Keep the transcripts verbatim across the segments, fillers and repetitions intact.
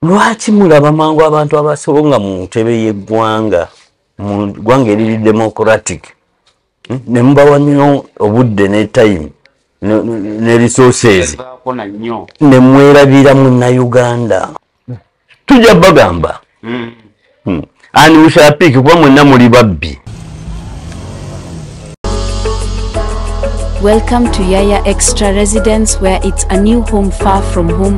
lwaki mulaba mangu abantu abasobonga mu ntebe y'eggwanga mu ggwanga eriri democratic ne mubawa nnyo obudde ne time ne resources ne mwerabira munnayuganda tujja bagamba ani mushapiiki kuba mwenna muli babbi. Welcome to Yaya Extra Residence, where it's a new home far from home.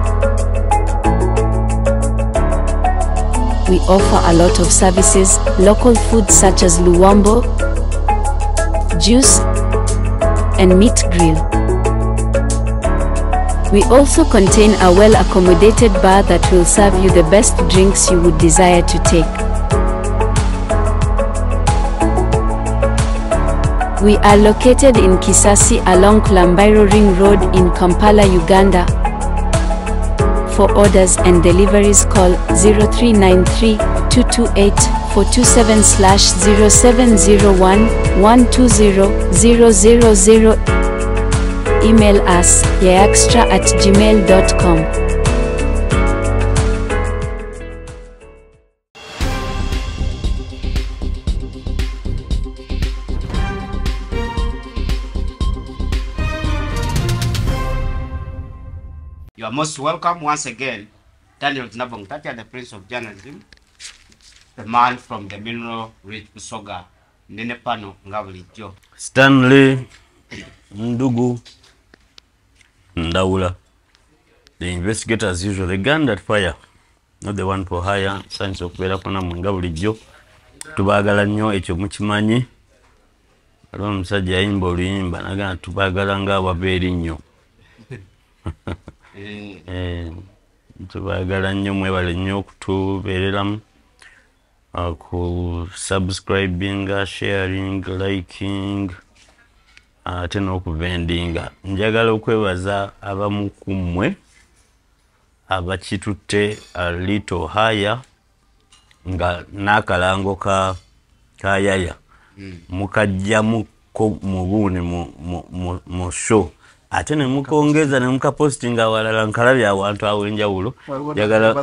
We offer a lot of services, local food such as luwambo, juice, and meat grill. We also contain a well-accommodated bar that will serve you the best drinks you would desire to take. We are located in Kisasi along Klambairo Ring Road in Kampala, Uganda. For orders and deliveries, call zero three nine three, two two eight, four two seven slash zero seven zero one, one two zero, zero zero zero. Email us yayaextra at gmail dot com. You are most welcome once again. Daniel Znabong Tatia, the Prince of Journalism, the man from the mineral rich Busoga, Nenepano Ngabulijo. Stanley Ndugu Ndaula, the investigator as usual, the gun that fire, not the one for hire. Science of Verapana Ngabulijo. Tubagala nnyo ekyo mukimanyi. Alwa musajja yayimba oluyimba nagana tubagala nga ababeeri nnyo. Eh, tubagala nnyo mwebale nnyo okutubeereramu ku subscribing, sharing, liking, ate n'okuvendinga. Njagala okwebaza abamu ku mmwe abakitutte a little higher nga n'akalango ka kayaya mukajjamu mu buuni mu show ate ne mukongeza ne muka posting awalala nkalabye awantu awenjawulo. Jagala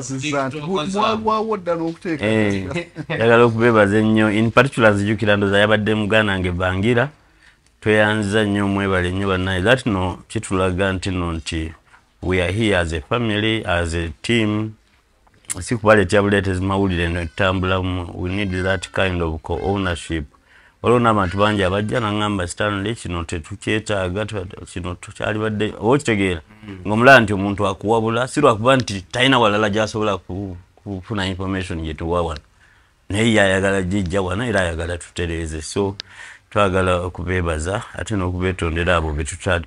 jagala okubebaza ennyo, in particular nzijukira ndoza yabadde mugana nge Bangira tweyanziza nnyo mwebale nnyo bannaye. That no kitulaga nti no nti we are here as a family, as a team. Sikubaleetya buleetezi mawulire netambula. We need that kind of co-ownership. Olona abantu bangi abajja nangamba Stanley kino tetukyetaaga, kino tukyali badde okitegeera ng'omulaba nti omuntu akuwabula si lwakuba nti talina walala gy'asobola kufuna information gye tuwa wano, naye yayagala gijja wano era ayagala tutereeze. So twagala okubeebaza ate n'okubeetondera abo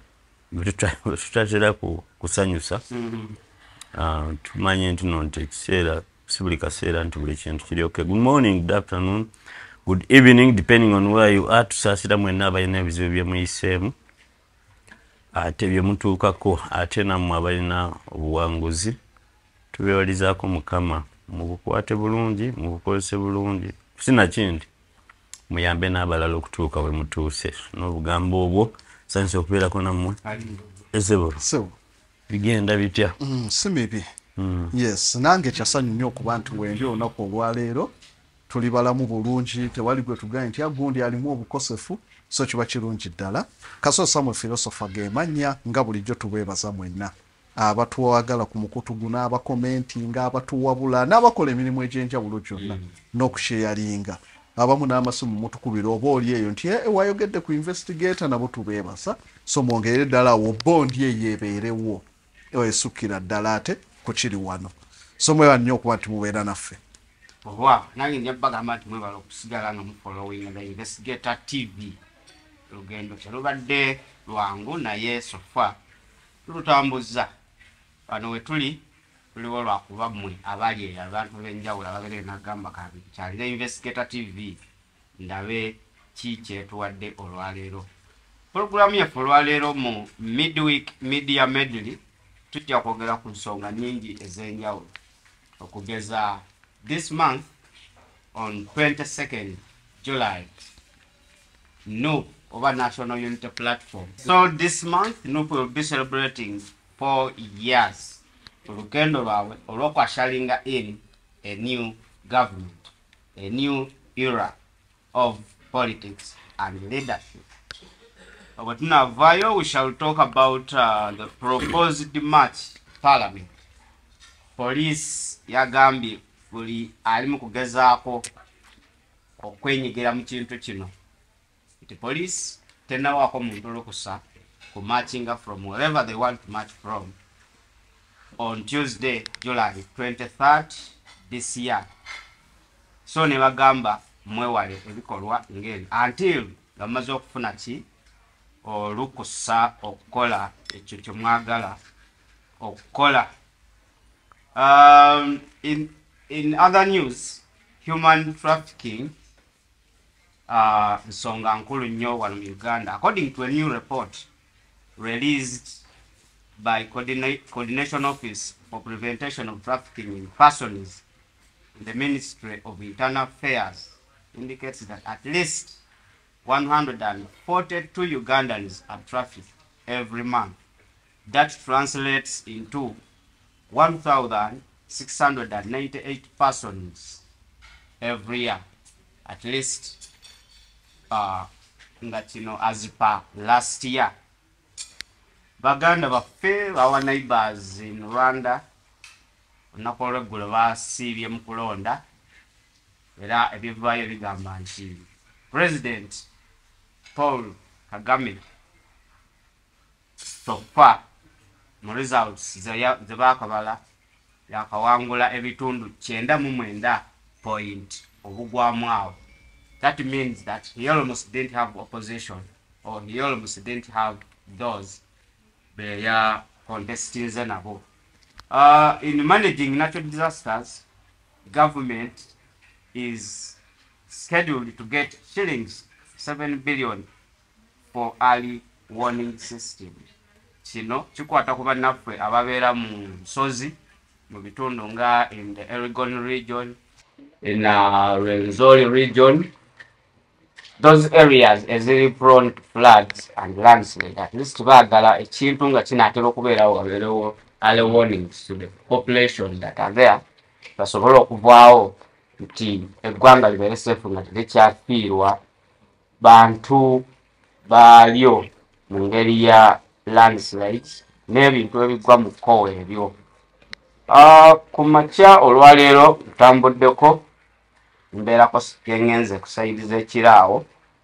betutatera kusanyusa. Tumanye nti no nti ekiseera si buli kaseera nti buli kintu kiri okay. Good morning, good afternoon, good evening, depending on where you are. Tusasira mwenna abalina ebizibu bye muyiseemu ate bye mutuukako, ate nammwe abalina obuwanguzi tubeewalizaako Mukama mubukwate bulungi, mubukozese bulungi, sina kindi muyambe n'abalala okutuuka we mutuuse. N'obugambo obwo sanyusa okubeerako nammwe. Esebo bigenda bitya? Si mibi. Yes, nange kyasanyu nnyo okuba nti wenje olunaku olwaleero tuli balamu bulungi, tewali gwe tugaye nti agundi alimu obukosefu, so kiba kirungi ddala. Kaso Samuel Philosopher ge mannya nga bulijjo tubeebaza mwenna abatuwagala ku mukutu guno, abakomentinga, abatuwabula n'abakola emirimu egy'enjawulo gyonna n'okusheyalinga. Abamu n'amasimu mutukubira oba oli eyo nti wayogedde ku investigator nabo tubeebasa. So mwongerere ddala awo bondi eyo ebeerewo esukira ddala ate ku kiri wano. So mweba nnyo okuba nti mubeera naffe. Owa nange nja bagamba nti mwebala okusigala nga mufollowing the Investigator T V. Lugendo kyalubadde lwangu naye sofa tulutambuza wano we tuli tuliwo lwakuba mmwe abali abantu b'enjawulo ababeere nagamba kabi kyalina Investigator T V ndabe ki kyetuwadde olwaleero. Programu yaffe olwaleero mu midweek media medley tujja kwogera ku nsonga nnyingi ez'enjawulo okugeza this month on twenty-second July, N U P over National Unity Platform. So this month, N U P will be celebrating four years olugendo lwabwe olw'okwashalinga in a new government, a new era of politics and leadership. But now, we shall talk about uh, the proposed March Parliament. Police yagambye buli ali mu kugezaako okwenyigira mu kintu kino. The police tennawaako muntu olukusa ku marchinga from wherever they want to march from on Tuesday, July twenty-third this year. So ne bagamba mwewale ebikolwa ngeri until bamaze okufuna ki olukusa okukola ekyo kye mwagala okukola. Um, in in other news, human trafficking uh, nsonga nkulu nnyo wano mu Uganda. According to a new report released by Coordinate, Coordination Office for Prevention of Trafficking in Persons in the Ministry of Internal Affairs, indicates that at least one hundred forty-two Ugandans are trafficked every month. That translates into one thousand six hundred ninety-eight persons every year, at least uh, you know, as per last year. Baganda baffe bawa neighbors in Rwanda olunaku olw'eggulo baasiibye mu kulonda era ebivaayo bigamba nti President Paul Kagame so far mu results ze baakabala yakawangula ebitundu kyenda mu mwenda point obugwamu awo. That means that he almost didn't have opposition, or he almost didn't have those they are contesting nabo. Uh, in managing natural disasters, government is scheduled to get shillings seven billion for early warning system. Kino kikwata ku bannaffe ababeera mu nsozi mu bitundu nga in the Elgon region, in uh, Rwenzori region, those areas eziri prone to floods and landslides. At least baagala ekintu nga kinaatera okubeerawo wabeerewo early warnings to the population that are there, basobole okuvaawo nti eggwanga libeere safe nga terikyafiirwa bantu baalyo mu ngeri ya landslides n'ebintu ebigwa mu kkowe ebyo. Uh, ku makya olwaleero ntambuddeko mbeerako kengenze kusaidiza ekiraawo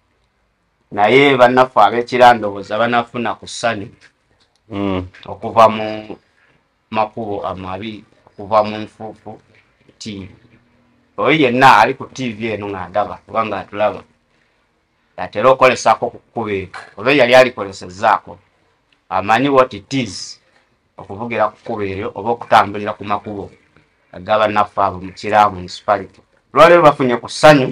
naye bannaffe ab'ekira ndowooza banafuna ku ssani mm. okuva mu makubo amabi, okuva mu nfuufu T V. Oyo yenna ali ku T V eno ng'andaba kubanga atulaba atera okukolesaako ku kkubo eryo oba yali alikolesezzaako amanyi what it is okuvugira ku kkubo eryo oba okutambulira ku makubo ag'abannaffe abo mu Kira municipality. Lwaleero bafunye ku ssanyu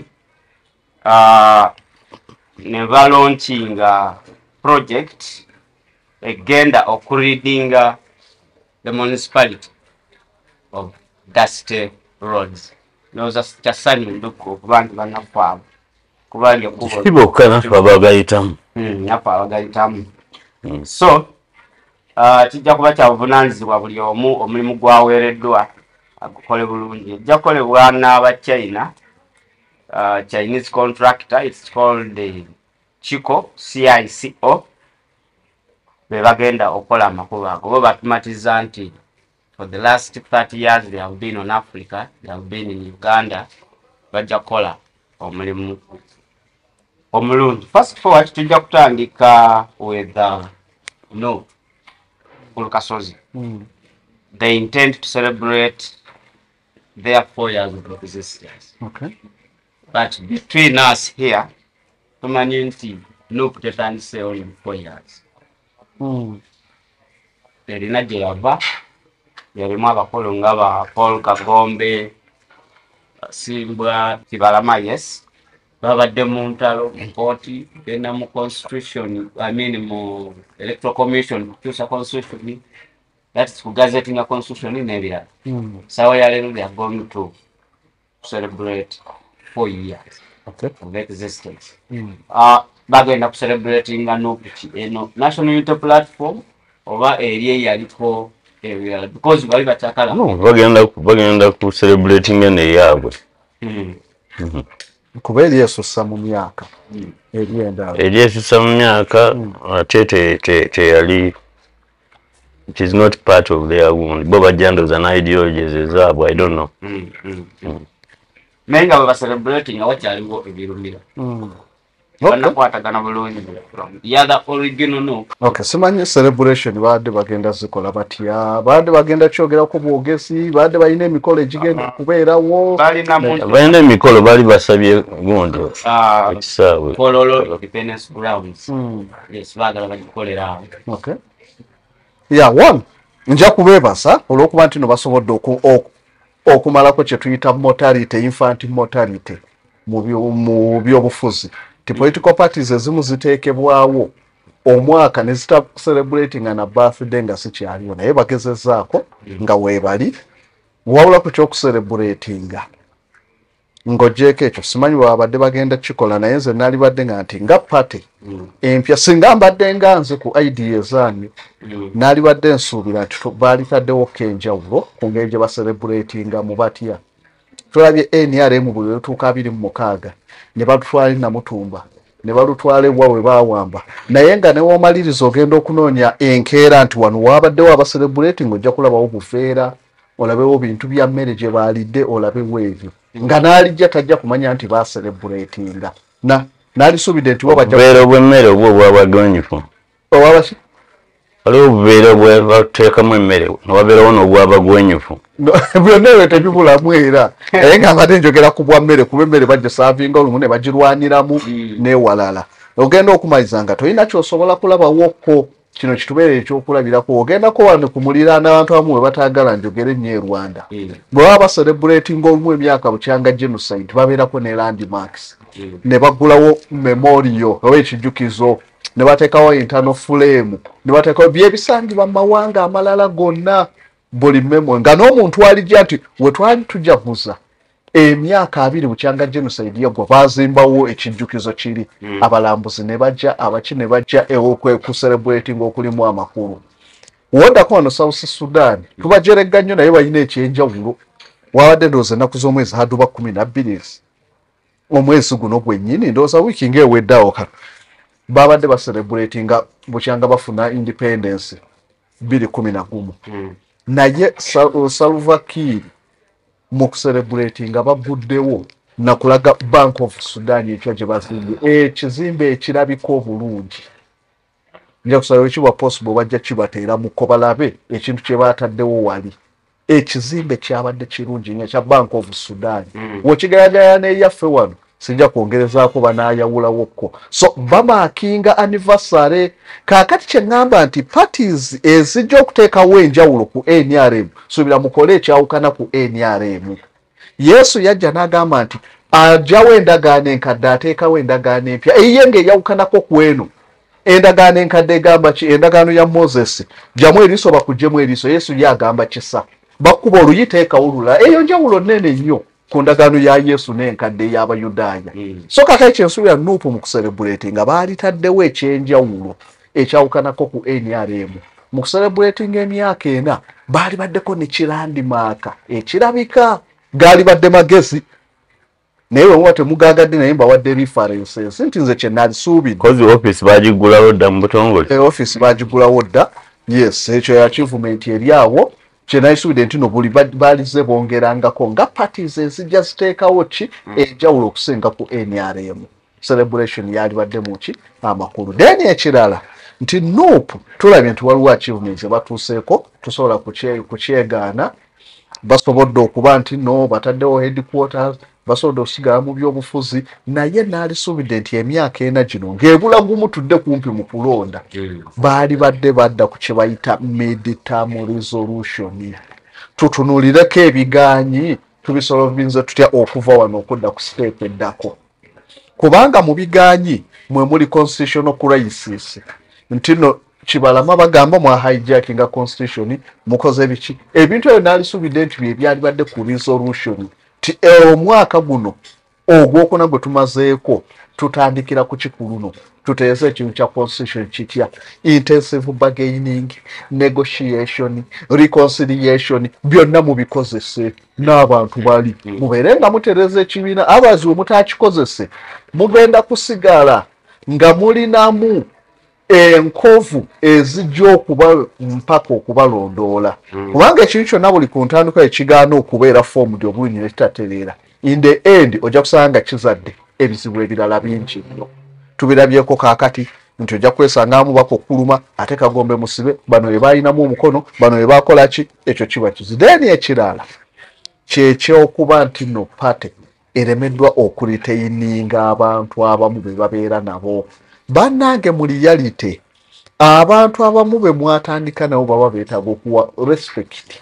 uh, ne balaunchinga project egenda okureadinga the municipality of dusty roads. Noza kya ssanyu nduku okuba nti bannaffe abo kuba ndi ekkubo kibokka naffe abagayitamu naffe abagayitamu. So uh, kijja kuba kya buvunaanyizibwa buli omu omulimu gwaweereddwa agukole bulungi. Ejja kukolebwa n'aba China, uh, Chinese contractor. It's called the Chico, C I C O. Be bagenda okukola amakubo ago. Bo batumatiza nti for the last thirty years they have been on Africa, they have been in Uganda, bajja kukola omulimu omulungi. First forward tujja kutandika with uh, no Olukasozi. Mm. They intend to celebrate their four years of existence. Okay. But between us here, tumanyi nti Nuupu tetandise only four years. Mm. Erina gye yava yalimu abakulu nga ba Paul Kagombe, Simbwa, Kibalama, yes. Babadde mu ntalo mu kooti genda mu constitution, I mean mu electoral commission kukyusa constitution, that's ku gazetting a constitution n'ebirala. Mm. Sawa ya leero they are going to celebrate four years okay. of existence. Mm. Uh, bagenda ku celebrating Nuupu eno National Unity Platform oba eri eyaliko ebirala because bali batakala no bagenda bagenda ku celebrating ne yaabwe mm mhm kubera yesusa mu myaka ebyenda yesusa mu myaka atete te te yali it is not part of their wound boba jandos and ideologies ezabwe I don't know mm mm menga baba celebrating awakyaliwo ebirumira mm bana kwatagana bulungi ya the original no okay simanyi celebration baade bagenda zikola batya baade bagenda kyogera ko bwogesi baade bayine emikolo egigenda kubeerawo bali na muntu bayine emikolo bali basabye gondo ah ekisawe pololo independence grounds mm yes bagala bagikolera okay yeah one nja kubeebasa olw'okuba nti no basobodde oku okumalako kye tuyita mortality infant mortality mu byobufuzi ti political parties ezimu ziteekebwawo omwaka ne zita celebrating na birthday nga sikyaliyo naye bagezezaako nga weebali wawula ku kyokucelebratinga ng'ogyeko ekyo simanyi babadde bagenda kikola naye nze naali badde nga nti nga party empya singa mbadde nga nze ku idea zange naali badde nsuubira nti baalitaddewo kenjawulo ku ngeri gye bacelebratinga mu batya tulabye N R M buli lutuuka abiri mu mukaaga ne batwala Namutumba ne balutwala ewa we baawamba naye nga ne womaliriza ogenda okunoonya enkeera nti wano waabaddewo abacelebrating ojja kulabawo bufeera olabewo bintu bya mmere gye baalidde olabewo ebyo nga n'alijja tajja kumanya nti bacelebratinga na n'alisuubidde nti wabajja obubeera obw'emmere obwo obwabaganyufu owabaki waliwo obubeera bwe bateekamu emmere newabeerawo n'obwabagwenyufu byonna ebyo tebibulamu era naye nga mbadde njogera ku bwa mmere kuba emmere bagisaavinga olumu ne bagirwaniramu n'ewalala ogenda okumaliza nga tolina kyosobola kulabawokko kino kitubeere ekyokulabirako ogendako wano ku muliraana abantu abamu we bataagala njogera ennyo e Rwanda bwe baba bacelebrating olumu emyaka bukyanga genocide babeerako ne landmarks ne baggulawo memorial oba ekijjukizo ne bateekawo internal flame ne bateekawo byebisangibwa mu mawanga amalala gonna buli memo nga n'omuntu alijja nti we twali tujaguza emyaka abiri bukyanga genocide yagwa bazimbawo ekijjukizo kiri abalambuzi ne bajja abaki ne bajja ewokwe ku celebrating okulimu amakulu wondako wano South Sudan tubajerega nnyo naye balina ekyenjawulo wabadde ndowooza ennaku z'omwezi haduba kumi na bbiri omwezi guno gwennyini ndowooza wiiki ng'eweddeawo kano babadde bacelebratinga bukyanga bafuna independence bbiri kumi na gumu naye Salva Kiir mu kucelebratinga baguddewo nakulaga Bank of Sudan ekyo gye bazimbye ekizimbe ekirabika obulungi nja kusaba ekiba possible bajja kibateera mu ko balabe ekintu kye baataddewo wali ekizimbe kyabadde kirungi nnyo kya Bank of Sudan wekigeraganya n'eyaffe wano sijja kwongerezaako banaayawulawokko so bamaakinga anniversary kaakati kye ŋŋamba nti parties ezijja okuteekawo enjawulo ku N R M suubira mukole ekyawukana ku N R M Yesu yajja n'agamba nti ajjawo endagaano enkadde ateekawo endagaano empya eyiye ng'eyawukanako ku eno endagaano enkadde egamba ki endagaano ya Moses gyamu eriiso bakugyemu eriiso Yesu ye agamba kisa bakkuba oluyiteekawo lula eyo njawulo nnene nnyo ku ndagaano ya Yesu n'enkadde y'Abayudaaya so kakati kyensuubira Nuupu mu kucelebratinga baalitaddewo ekyenjawulo ekyawukanako ku N R M mu kucelebratinga emyaka ena baali baddeko ne kirandimaaka ekirabika gaali badde magezi naye bwe muba temugaagadde naye mbawadde references nti nze kye nalisuubidde kozi office bagigulawo dda mu butongole e office bagigulawo dda yes ekyo ya achievement eri awo kye nalisuubidde nti no buli baalize bongerangako nga parties ezijja ziteekawo ki enjawulo okusinga ku N R M celebration yali badde mu ki amakulu then ekirala nti Nuupu tulabye nti waliwo achievements batuuseeko tusobola kukyegaana basobodde okuba nti no bataddewo headquarters basobodde okusigala mu byobufuzi naye naalisuubidde nti emyaka ena gino ng'ebula gumu tudde kumpi mu kulonda baali badde badda ku kye bayita mid-term resolution tutunuulireko ebigaanyi tubisolovinze tutya okuva wano okudda ku siteepu eddako kubanga mu bigaanyi mwe muli constitutional crisis nti no Kibalama bagamba mwa hijackinga constitution mukoze biki ebintu ebyo naalisuubidde nti bye byali badde ku resolution ti omwaka guno ogwokuna gwe tumazeeko tutandikira ku kikuluno tuteeze ekintu kya constitution kitya intensive bargaining, negotiation, reconciliation, byonna mubikozese n'abantu bali mubeere nga mutereza ekibiina abazi we mutakikozese mugenda kusigala nga mulinamu enkovu ezijja okuba mpaka okubalondoola kubanga ekintu kyonna buli ku ntandikwa ekigaana okubeera formed obulungi ne kitatereera in the end ojja kusanga kizadde ebizibu ebirala bingi nnyo tubirabyeko kaakati nti ojja kwesanga mubaka okuluma ate kagombe musibe bano we balinamu omukono bano we bakola ki ekyo kiba kizi then ekirala kyekyokuba nti no pate eremeddwa okuliteininga abantu abamu be babeera nabo bannange mu reality abantu abamu be mwatandika nabo baba beetaaga okuwa respect.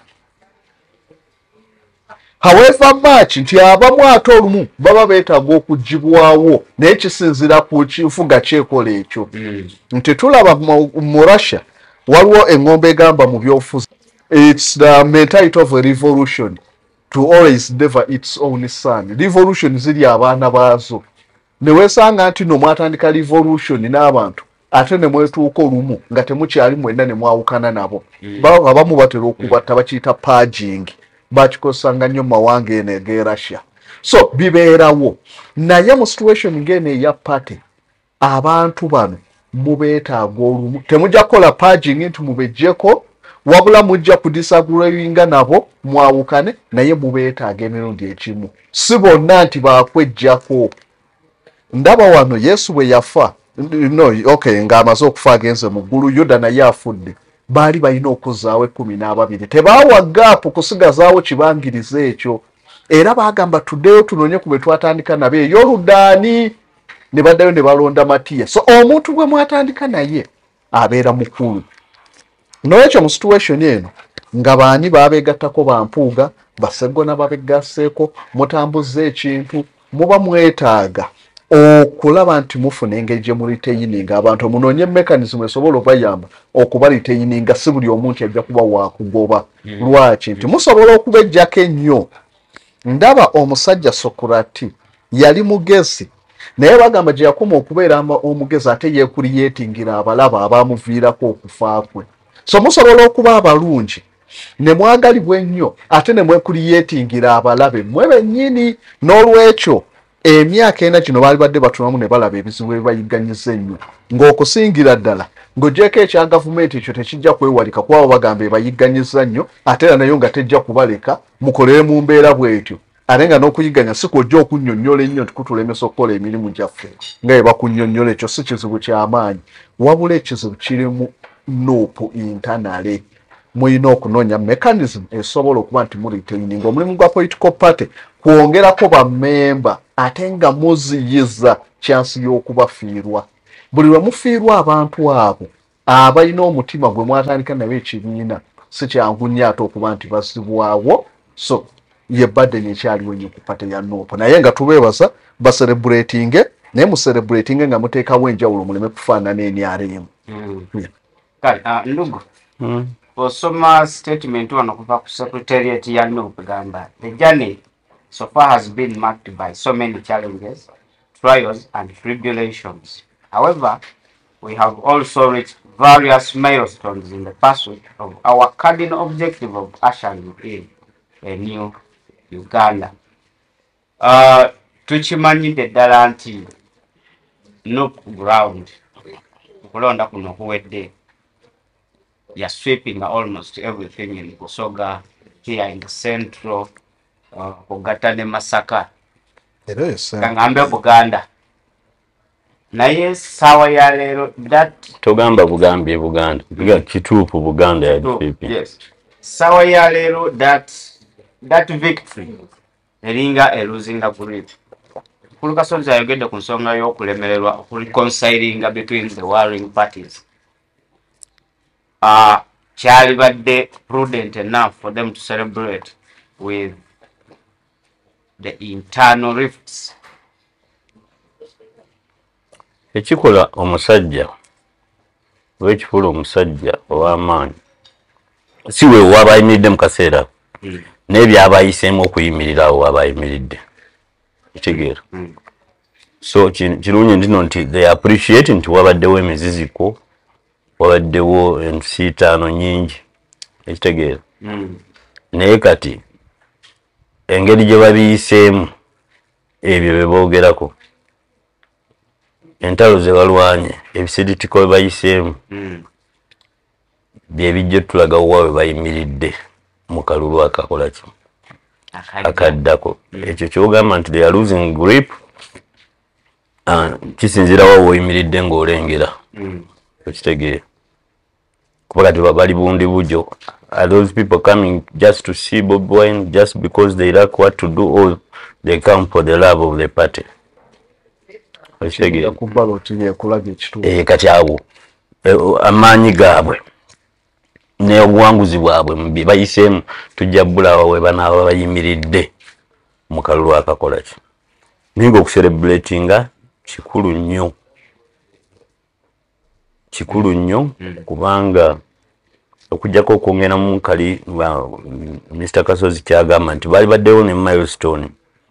However much nti abamu ate olumu baba beetaaga okugibwawo naye kisinzira ku kifuga kyekola ekyo nti tulaba mu Russia waliwo engombe egamba mu byobufuzi it's the mentality of a revolution to always deliver its own son. Revolution ziri abaana baazo ne weesanga nti no mwatandika revolution n'abantu ate ne mwetuuka olumu nga temukyali mwenna ne mwawukana nabo abamu batera okubatta bakiyita paging bakikozesanga nnyo mawanga eno ege Russia. So bibeerawo naye mu situation ng'eno eya party abantu bano mubeetaaga olumu temujja kukola paging nti mubejjeko wabula mujja kudisagreeinga nabo mwawukane naye mubeetaaga emirundi ekimu si bonna nti bakwejjako. Ndaba wano Yesu bwe yafa no okay ng'amaze okufa agenze mu ggulu Yuda naye afudde baali balina okuzaawo ekkumi n'ababiri tebaawa gaapu kusigazaawo kibangiriza ekyo era baagamba tuddeyo tunoonye ku bwe twatandika nabo ey'oludaani ne baddayo ne balonda Matiya. So omuntu bwe mwatandika naye abeera mukulu n'ekyo mu situation eno nga baani baabeegattako bampuuga basegona babegasseeko mutambuza ekintu muba mwetaaga okulaba nti mufuna engeri gye muliteyininga abantu munoonye mechanism esobola obayamba okuba liteyininga si buli omuntu ajja kuba waakugoba lwaki nti musobola okubejjako ennyo. Ndaba omusajja Sokurati yali mugezi naye bagamba gye yakoma okubeera omugezi ate yeekuriyetingira abalaba abaamuviirako okufa kwe. So musobola okuba abalungi ne mwagalibwa ennyo ate ne mwekuriyetingira abalabe mmwe bennyini n'olwekyo emyaka ena kino baali badde batunamu ne balaba ebizibu ebibayigganyiza ennyo ng'okusingira ddala ng'oggyeko ekya gavumenti ekyo tekijja kwewalika kuba bagamba ebayigganyiza nnyo ate era nayo nga tejja kubaleka mukolere mu mbeera bw'etyo ate nga n'okuyigganya si kwojja okunnyonnyola ennyo nti kutulemesa okukola emirimu gyaffe nga bwe bakunnyonnyola ekyo si kizibu ky'amaanyi wabula ekizibu kirimu nuupu intanale muyina okunoonya mechanism esobola okuba nti muliteininga omulimu gwa political party kwongerako bammemba ate nga muziyiza chansi y'okubafiirwa. Buli lwe mufiirwa abantu abo abalina omutima gwe mwatandika nabo ekibiina si kyangu nnyo ate okuba nti bazibwawo. So ye burden ekyaliwo ennyo ku party ya Nuupu naye nga tubeebaza baserebulatinge naye muserebulatinge nga muteekawo enjawulo muleme kufaanana N R M. Kale ndugu osoma statement wano kuva ku secretariat ya Nuupu gamba the journey so far has been marked by so many challenges, trials and tribulations. However, we have also reached various milestones in the pursuit of our cardinal objective of ushering in a new Uganda. Uh, tukimanyidde ddala nti Nuupu ground okulonda kuno kuwedde ya sweeping almost everything in Busoga here in the central uh, Kugatane Masaka kangambe Buganda naye sawa ya lero that togamba Bugambye Buganda biga kituupu Buganda ya sweeping. Yes, sawa ya lero that that victory eringa eluzinga grip kuluka sonza yogedde ku nsonga y'okulemererwa okureconcilinga between the warring parties. Uh, kyali badde prudent enough for them to celebrate with the internal rifts. Ekikola omusajja wekifula omusajja ow'amaanyi si we w'abayimiridde mu kaseera mm. n'ebyabayiseemu okuyimirirawo w'abayimiridde kitegeera so kirungi ndino nti they appreciate nti wabaddewo emiziziko wabaddewo ensiitaano nyingi ekitegeera naye kati engeri gye babiyiseemu ebyo bye boogerako entalo ze balwanye ebisiritiko bye bayiseemu bye bijja tulaga wa bwe bayimiridde mu kalulu akakola ki akaddako ekyo kyogamba nti they are losing grip kisinziira wa woyimiridde ng'olengera ekitegeera kuba kati bali bundi bujo are those people coming just to see Bobi Wine just because they lack what to do or they come for the love of the party ekitegeera eh kati awo amaanyi gaabwe n'obuwanguzi bwabwe mbi bayiseemu tujja bbulawa we banaaba bayimiridde mu kalulu akakola ki naye ng'okucelebratinga kikulu nnyo kikulu nnyo kubanga okujjako okwongera mu kali Mister Kasozi kyagamba nti baali baddewo ne milestone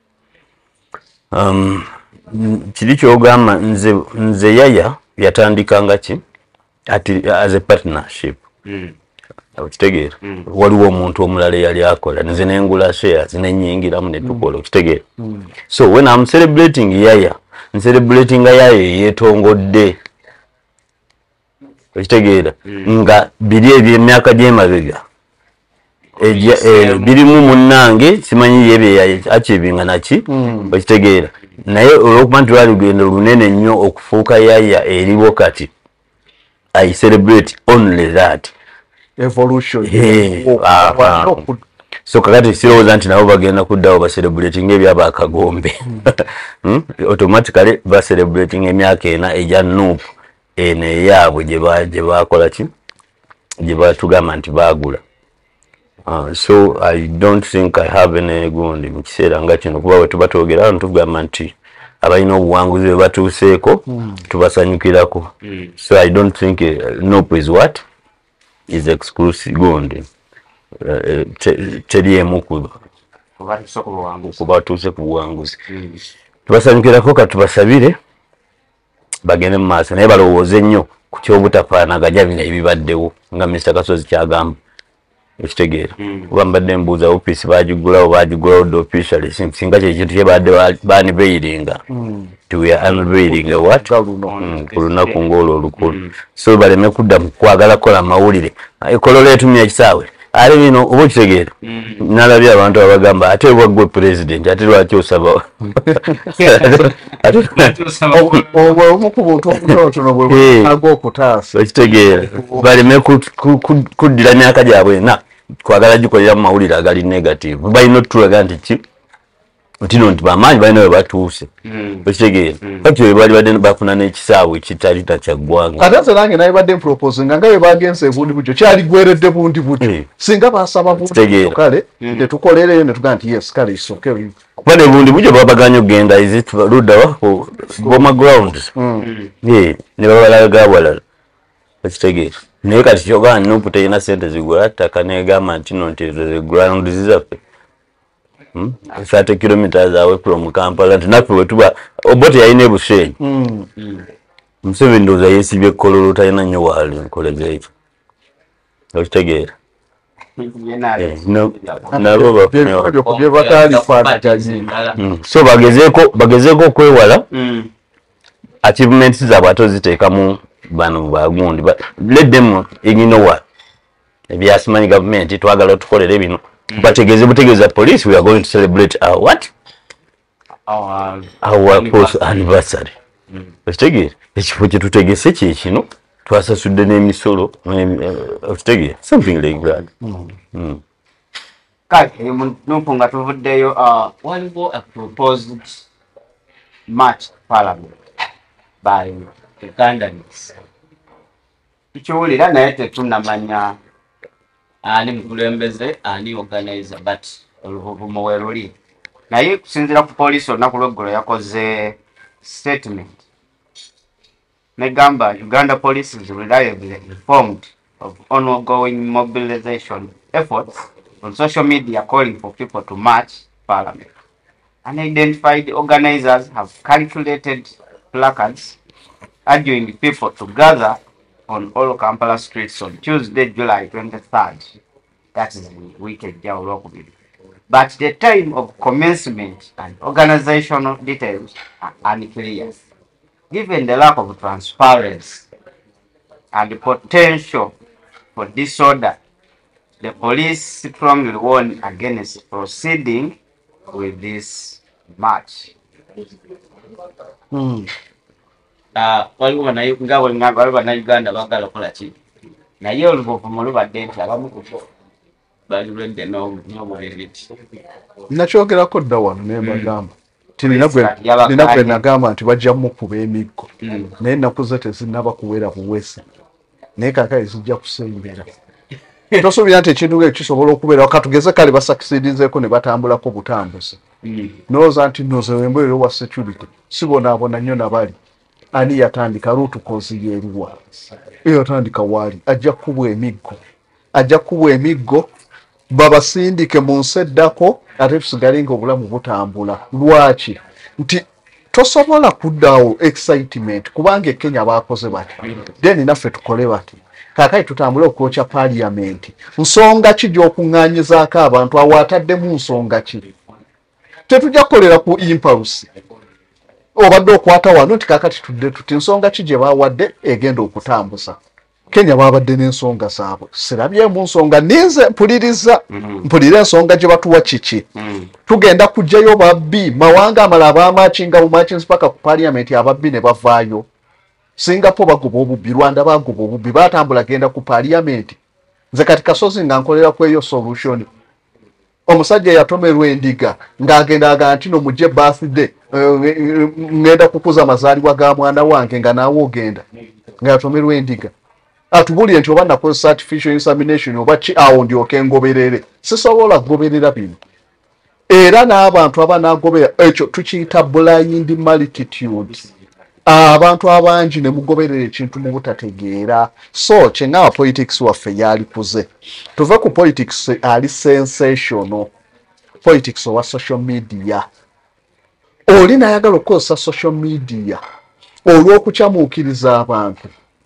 um, kiri kyogamba nze, nze yaya yatandikanga ki ati as a partnership okitegeera waliwo omuntu omulala eyali akola nze nengula shares nenyingiramu netukola okitegeera so when I'm celebrating yaya celebrating yaya yeetongodde okitegeera nga biri ebyemyaka gy'emabega birimu munnange simanyi yebye akibinga naki okitegeera naye olwokuba nti lwali lugendo lunene nnyo okufuuka yaya eriwo kati I celebrate only that evolution hey, uh, uh, so kakati sirowooza nti nabo bagenda kuddawo ba celebrating ebyaba akagombe hmm? automatically ba celebrating emyaka ena eja nuupu eno eyaabwe gye bakola ki gye batugamba nti baagula uh, so I don't think I have any gundi mu kiseera nga kino kuba bwe tuba twogera tugamba nti abalina obuwanguzi bwe batuuseeko mm. tubasanyukirako mm. so I don't think uh, nope is what is exclusive gundi teriemu kuba batuuse ku buwanguzi tubasanyukirako katubasabire bagende mu maaso naye balowooze nnyo ku kyobutafaanaganya bino ebibaddewo nga Mister Kasozi kyagamba ekitegeera kuba mbadde mbuuza ofiisi baagigulawo baagigulawo dde officially singa kyekintu kye badde baaniveiringa ti we are unveiling what ku lunaku ng'olwo olukulu so baleme kudda mu kwagala kukola mawulire ekolola etumya ekisaawe ate bino oba okitegeera nalabye abantu abagamba ate waggwe president ate lwaki osaba okitegeera baleme kuddira myaka gyabwe ena kwagala gikolera mu mawulire agali negative balina otulaga nti ki tino nti bamaanyi balina we batuuse okitegeera kati we bali badde bafuna n'ekisaawe kitali takyaggwanga ate nze nange naye badde mproposinga nga bwe bagenze bundi butyo kyali gweredde bundi butyo singa basaba bundi kale tetukolereyo ne tugamba nti yes kale isoke kuba ne bundi butyo babaganya okugenda is luddawa boma grounds ne babalaga awalala okitegeera naye kati kyogamba nuupu terina ssente zigula ttaka negamba nti no nti the ground zizaffe thirty kilometers away from Kampala nti naffe bwe tuba obote yalina ebushenyi Museveni ndowooza yeesibye ekkololo talina nnyo waali nkoleza ekyo okitegeera nabo so bagezeeko bagezeeko okwewala achievements zaabwe ate oziteekamu bano bagundi let them ignore what ebyasimanyi gavumenti twagala tukolere bino bategeze butegeza police we are going to celebrate our what our our post anniversary okitegeera ekifo kye tutegese kye kino twasasudde n'emisolo okitegeera something like that kale nuupu nga tuvuddeyo waliwo a proposed march parliament by Ugandans tukiwulira naye tetunnamanya ani mukulembeze ani organizer but oluvuvumo we luli naye kusinziira ku poliisi olunaku lw'eggulo yakoze statement negamba Uganda police is reliably informed of ongoing mobilization efforts on social media calling for people to march parliament Unidentified organizers have calculated placards urging people to gather on all Kampala streets on Tuesday, July twenty-third. That is the weekend. But the time of commencement and organizational details are unclear. Given the lack of transparency and the potential for disorder, the police strongly warn against proceeding with this march. Mm. Uh, waliwo na ngawe ngamba waliwo na Uganda bagala kola ki naye oluvumu lubadde nti abamu kuko bali lwende no no bweliti nakyogerako dda wano ne bagamba ti nina gwe nagamba nti bajja mukuba emiggo naye ennaku ze tezinnaba kuwera buwesi naye kaakali zijja kusembera tosuubira nti ekintu ekisobola okubeera katugeze kale basakisidinzeeko ne batambulako butambuzi nooza nti noze wembeerero wa security sibonaabona nnyo nabali ani yatandika ruutu kozi yeeruwa eyo yatandika waali ajja kubwa emiggo ajja kubwa emiggo babasindike mu nsi eddako ate tusigale ng'obulamu butambula lwaki nti tosobola kuddaawo excitement kubanga e Kenya baakoze bati then naffe tukole bati kaakati tutambule okwokya parliament nsonga ki gy'okuŋŋaanyizaako abantu awaataddemu nsonga ki tetujja kukolera ku impulse obadde okwata wano nti kaakati tudde tuti nsonga ki gye baawadde egenda okutambuza Kenya babadde n'ensonga zaabwe sirabyemu nsonga ninze mpuliriza mpulira ensonga gye batuwa kiki tugenda kujjayo babbi mawanga amala abaamakinga bumakins paka ku parliament ababbi ne bavaayo Singapore bagoba obubbi Rwanda bagoba obubbi batambula genda ku parliament nze kati kasozi nga nkolera ku eyo solution omusajja yatomerwa endiga ng'agenda aga nti no mujje birthday ngenda kukuza amazaalibwa ga mwana wange nga naawe ogenda nga yatomerwa endiga atubulire nti oba nakozesa artificial insemination oba ki awo ndyoke ngoberere sisobola kugoberera bino era n'abantu abanagobera ekyo tukiyita blind multitude abantu abangi ne mugoberera ekintu mu butategeera so kyenga politics waffe yalikuze tuve ku politics ali sensational politics owa social media oli nayagala okukozesa social media olw'okukyamuukiriza abantu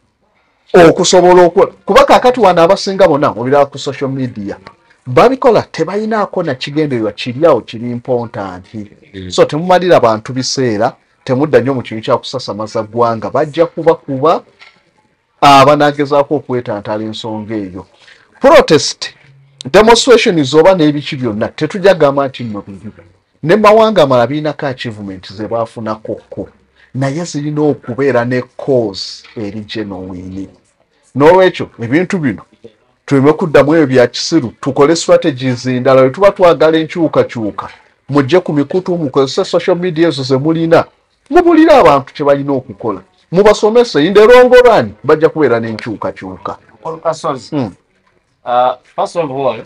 okusobola kuba kaakati wano abasinga bonna obiraba ku social media babikola tebalinaako na kigendererwa kiri awo kiri important so temumalira bantu biseera temudda nnyo mu kintu kyakusasamaza ggwanga bajja kuba kuba abanagezaako okwetantala ensonga eyo protest demonstration zoba n'ebiki byonna tetujja gamba nti nno bibi ne mawanga amala birinako achievement ze baafunakokko naye zirina okubeera ne cause eri genuine n'olwekyo ebintu bino tuleme kuddamu ebyo bya kisiru tukole strategies endala bwe tuba twagala enkyukakyuka mujje ku mikutu mukozese social media ezo ze mulina mubulira abantu kye balina okukola mubasomese in the long run bajja kubeera n'enkyukakyuka. Mm. Uh, first of all,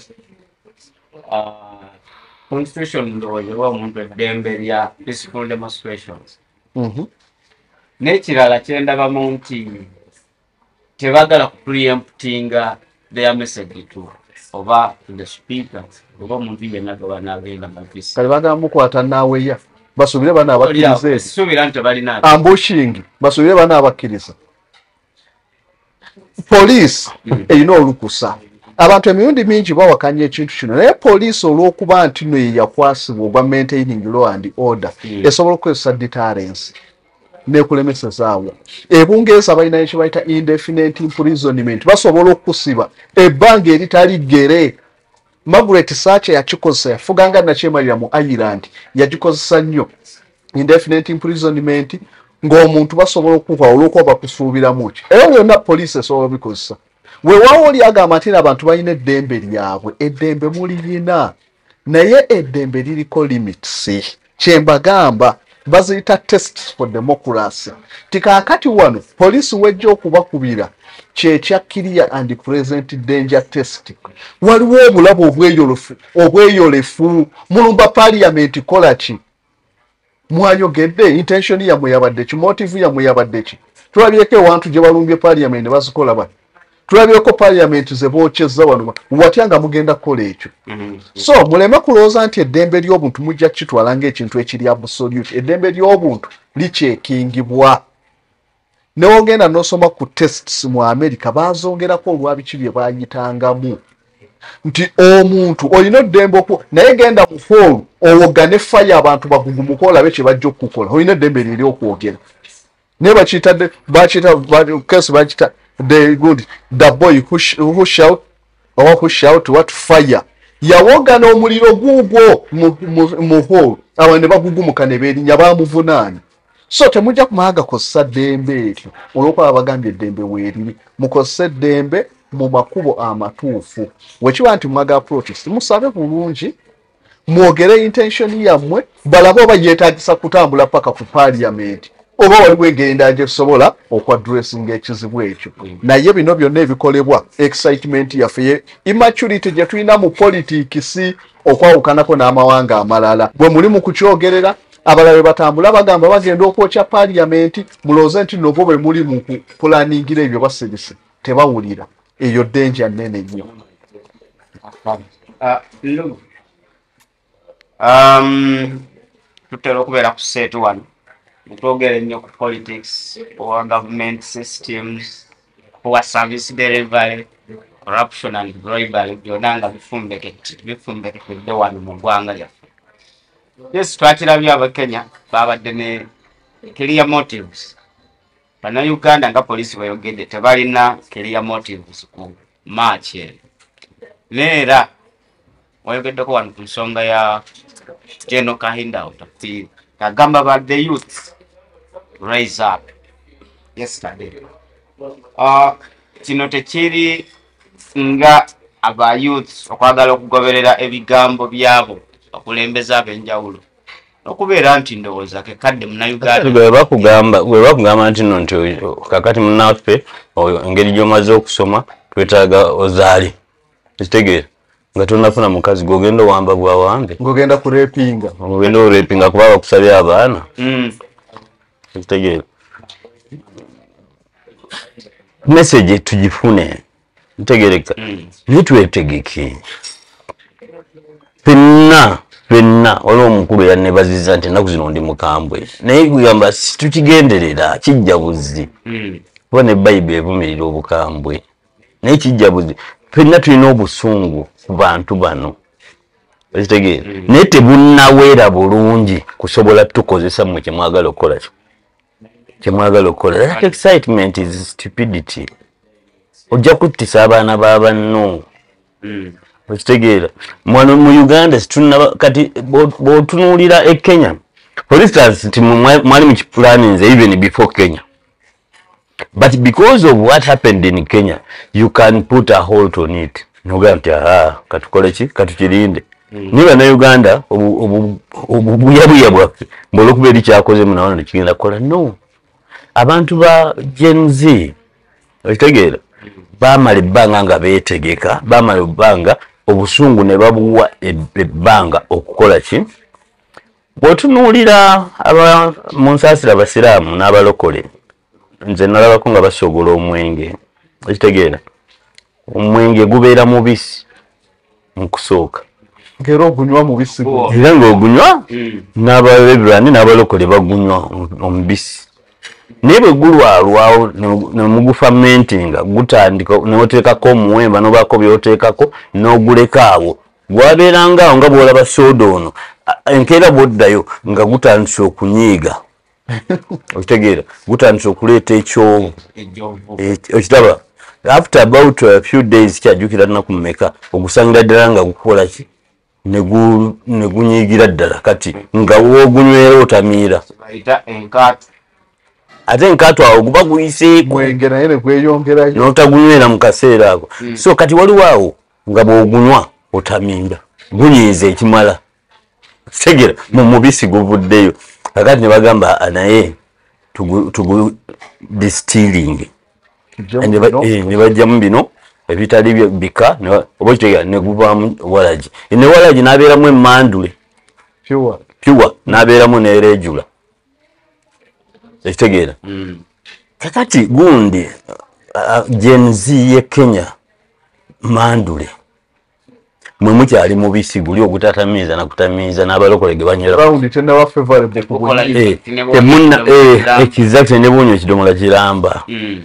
uh, constitution ndowooza omuntu eddembe lya peaceful demonstrations. Mhm. N'ekirala kye ndabamu nti tebagala kupreemptinga their message to oba the speaker oba omuntu yenna gaba n'agenda mu office. Kale bagamba mukwata naaweya basubire bana abakkiriza ezi. Subira nti balina ambushing basubire bana abakkiriza. Police mm. eyina olukusa. Abantu emirundi mingi bawakanya ekintu kino naye police olw'okuba nti no yakwasibwa ogwa maintaining law and order mm. esobola okukozesa deterrence n'ekulemesezaawo. Ebungereza balina ekyo bayita indefinite imprisonment basobola okusiba ebbanga eritali ggere. Margaret Thatcher yakikozesa yafuganga nakyemalira mu Ireland yagikozesa nnyo indefinite imprisonment ng'omuntu basobola okuva olw'okuba bakusuubiramu ki era byonna police esobola bikozesa. Weewaawo oli agamba nti abantu balina eddembe lyabwe eddembe mulirina naye eddembe liriko limits kyembagamba baziyita tests for democracy. Tikaakati wano police wejja okubakubira kyekya clear and present danger test. Waliwo obulabu obweyolefu obweyolefu mulumba parliament kola ki mwayogedde intention yamwe yabadde ki motive yamwe yabadde ki tulabyeko ewantu gye balumbye parliament bazikola bati tulabyeko parliament ze bokyezza wano watya nga mugenda kukola ekyo. So muleme kulowooza nti eddembe ly'obuntu mujja kukitwala ng'ekintu ekiri absolute. Eddembe ly'obuntu likyekingibwa. Newogenda n'osoma ku tests mu America baazongerako olwabiki bye baayitangamu nti omuntu olina eddembe oku naye genda mu hall owogane fire abantu bagugumuka olabe kye bajja okukola. Olina eddembe liri okwogera. Ne bakiyita bakiyita kesi bakiyita the good the boy who, sh who shout or who shout what fire yawogana omuliro guugwo mu hall abantu ne bagugumuka ne beerinnya baamuvunaana. So temujja kumaaga kosa ddembe eryo olw'okuba bagambye eddembe weeriri mukozesa eddembe mu makubo amatuufu. Wekiba nti mwaga protest musabe bulungi mwogere intention yammwe balabe oba yeetaagisa kutambula paka ku parliament oba waliwo engenda gyesobola okwadressinga ekizibu ekyo. Naye bino byonna ebikolebwa excitement yaffe immaturity gye tulina mu politics okwawukanako n'amawanga amalala bwe muli mu kukyogerera abalabe batambula bagamba bagenda okwokya parliament mulooze nti nobo bwe muli mu kupulaningira ebyo baserese tebawulira. Eyo danger nnene nnyo. Um, tutera okubeera ku seetu wano twogera ennyo ku politics, poor government systems, poor service delivery, corruption and bribery byonna nga bifumbekedde wano mu ggwanga lyaffe. Yes, twakirabye Abakenya babadde ne clear motives. Bannayuganda nga poliisi bweyogedde tebalina clear motives ku march eyo. Neera wayogeddeko wano ku nsonga ya General Kahinda Otapiira agamba about the youth rise up yesterday. Uh, kino tekiri nga aba youth okwagala okugoberera ebigambo byabo okulembeza ab'enjawulo okubeera nti ndowooza ke kadde Munnayuganda bwe bakugamba bwe bakugamba nti nno nti kakati munnaffe engeri gy'omaze okusoma twetaaga ozaali ekitegeera nga tonafuna mukazi gogenda owamba bwawambe ngogenda kurepinga ogenda orepinga kuba bakusabye abaana ekitegeera message tugifune ntegereka nitwetegeke fenna fenna waliwo omukulu yannebaziza nti ennaku zino ndi mukambwe naye kugamba situkigenderera kijja buzzi kuba ne Bayibuli evumirira obukambwe naye kijja buzzi fenna tulina obusungu ku bantu bano ekitegeera naye tebunnaweera bulungi kusobola tukozesa mmwe kyemwagala okukola kyo kyemwagala okukola. That excitement is stupidity. Ojja kuttisa abaana b'abanno ekitegeera mwano mu Uganda situna kati bw'otunuulira e Kenya for instance nti mwali mu kipulaninze even before Kenya, but because of what happened in Kenya you can put a halt on it. Nogamba nti aha katukole ki katukirinde niba na Uganda obubuyabuya bwaffe mbola okuba eri kyakoze munawana nekigenda kukola. No, abantu ba Gen Z ekitegeera bamala ebbanga nga beetegeka, bamala ebbanga obusungu ne babuwa ebbanga okukola ki. Bw'otunuulira aba mu nsaasira abasiraamu n'abalokole nze nalabako nga basogola omwenge ekitegeera omwenge gubeera mubisi mu kusooka ngero ogunywa mubisi era ng'ogunywa n'abalebirani n'abalokole bagunywa omubisi naye bwe gulwalwawo ne mugufamentinga gutandika n'oteekako omuwemba n'obaako by'oteekako n'oguleka awo gwabeeranga awo nga bw'olaba soda ono enkeera bw'oddayo nga gutandise okunyiiga okitegeera gutandise okuleeta ekyovu ekitaba after about a few days kyajjukira nnaku mmeka ogusangira ddala nga gukola ki ne gunyiigira ddala kati nga woogunywera otamiira ate enkaato awo guba guyiseeko naye ne gweyongerayo n'otagunywera mu kaseera ako. So kati waliwo awo nga bw'ogunywa otamiira gunyiiza ekimala segera mu mubisi guvuddeyo kakati ne bagamba naye tugu distilling ne bajjamu bino ebitali bika oba kitegeera ne guvaamu walagi ne walagi n'abeeramu emmandule pure n'abeeramu n'ereejula ekitegeera kakati gundi uh, Gen Z ye Kenya mandule mwe mukyali mubisi guli okutatamiza na kutamiza n'abalokole ge banywera round tena wa favorable emunna eh exactly ne bunyo kidomola kiramba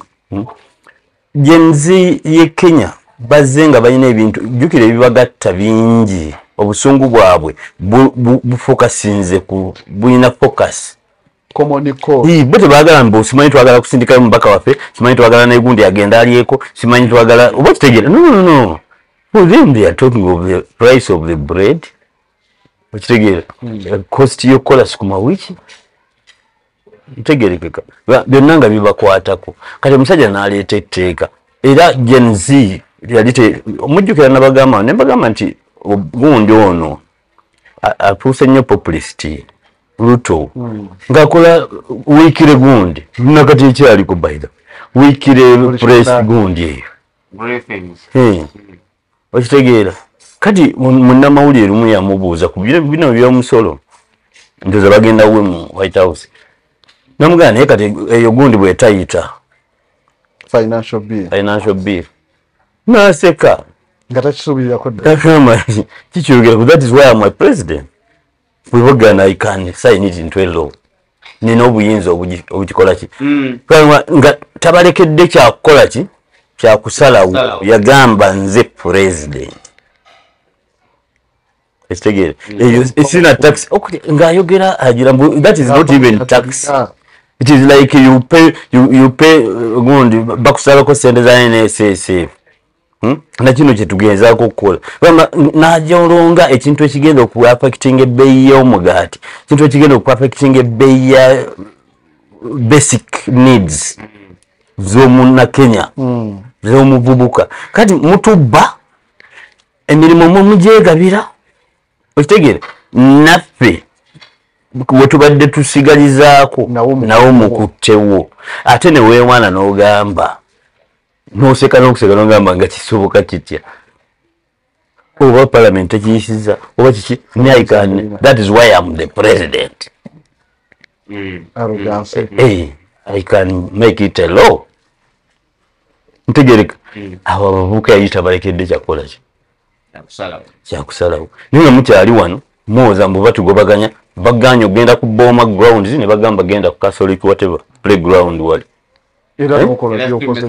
Gen Z ye Kenya bazenga bayina ebintu jukire bibagatta bingi obusungu bwabwe bufokasinze ku buyina focus komoniko hii bote bagala mbo simanyi twagala kusindika mbaka wafe simanyi twagala na gundi agenda aliyeko simanyi twagala oba kitegera no no no for them they are talking of the price of the bread kitegera mm. cost yo kola sikuma wiki kitegerekeka byonnanga bibakwatako kati musajja naleeta etteeka era Gen Z yalite omujjukira nabagamba ne bagamba nti gundi ono atuuse nnyo populist Ruto mm. ngakola wikire gundi nakati ekyaliko baida wikire press gundi eyo hmm. okitegeera kati munnamawulire lumu yamubuuza ku bino by'omusolo ndoza bagenda we mu White House namugana naye kati eyo gundi bwetayita financial bill financial bill naseka ngatakisubirako ddala kikyogera that is why I'm a president bwebogana I can sign it into a law nina obuyinza obukikola ki nga tabalekedde kyakukola ki kyakusalawo yagamba nze president estegere esina tax ngayogera agira that is not even tax it is like you pay you, you pay gundi bakusalako sente za N S S F Hmm? na kino kyetugenzaako okukola najolonga ekintu ekigenda okuaffecting ebbeeyi y'omugaati ekintu ekigenda okuaffecting ebbeeyi ya basic needs z'omunnakenya mm. z'omuvubuka kati mutubba emirimu mumugyegabira okitegere naffe wetubadde tusigalizaako nawo mukuttewo ate ne weewaana n'ogamba noseka nokuseka nogamba nga kisoboka kitya oba parliament ekiyisiza oba kiki I can that is why I'm the president mm. arrogance hey, I can make it a law ntegereka mm. abo abavubuka yayita balekedde kyakola ki kyakusalawo niwe mukyali wano muwoza mbu batugobaganya baganya ogenda ku boma grounds ne bagamba genda ku Catholic whatever playground wali era mukola byokoze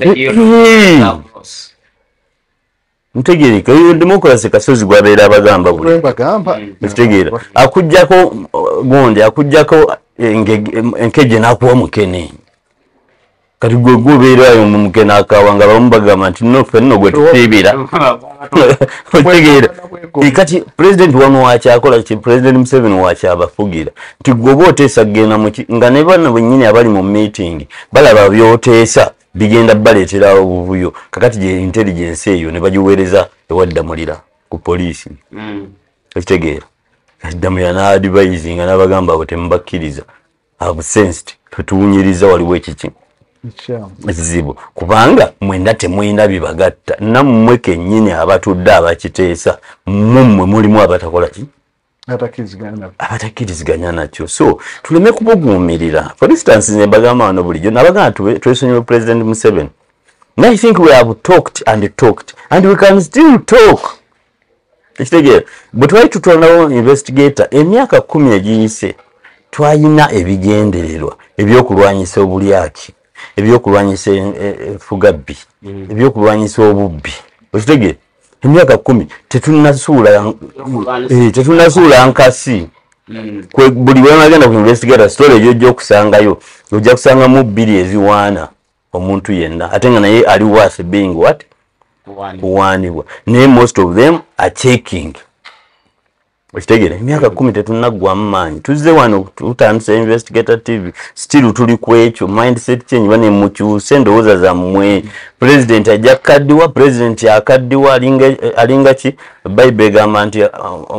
ntegereka yo democracy kasozi gwabeera abagamba buli bagamba ntegereka akujjako gondi akujjako enkeje nakuwa mukene kati gwe gubeerayo mu mukene akawanga bamu bagamba nti no ffe nno gwe tutibira ntegereka kati president wano wakyakola ki president Museveni wakyabafugira nti gwe oteesa kugenda mu nga ne bano bennyini abali mu meeting balaba byoteesa bigenda baleetera obuvuyo kakati gye intelligence eyo ne bagiweereza ewaddamulira ku poliisi ekitegeera addamulira n'advising nga n'abagamba abo temubakkiriza absensed tetuwunyiriza waliwo ekiki ekizibu kubanga mwenda temwina bibagatta nammwe kennyini abatudde abakiteesa mummwe mulimu abatakola ki abatakkiriziganya nakyo so tuleme kubuguumirira for instance ne bagamba wano bulijjo nabagamba twesonyiwe president Museveni now I think we have talked and talked and we can still talk ekitegeera bwe twali tutwalawo investigator emyaka kumi egiyise twayina ebigendererwa ebyokulwanyisa obulyaki ebyokulwanyisa efugabbi ebyokulwanyisa obubbi okitegeera emyaka kumi tetunasuula tetunasuula nkasi buli bwemagenda ku investigator story egyo ojja okusangayo ojja kusangamu bbiri eziwaana omuntu yenna ate nga naye ali worth being what kuwaanibwa naye most of them are checking okitegere emyaka kumi tetunaggwamu maanyi tuzze wano tutandisa investigator T V still tuli ku ekyo mindset change bane mukyuse ndowooza zammwe president ajja kukaddiwa president akaddiwa alinga ki Bible egamba nti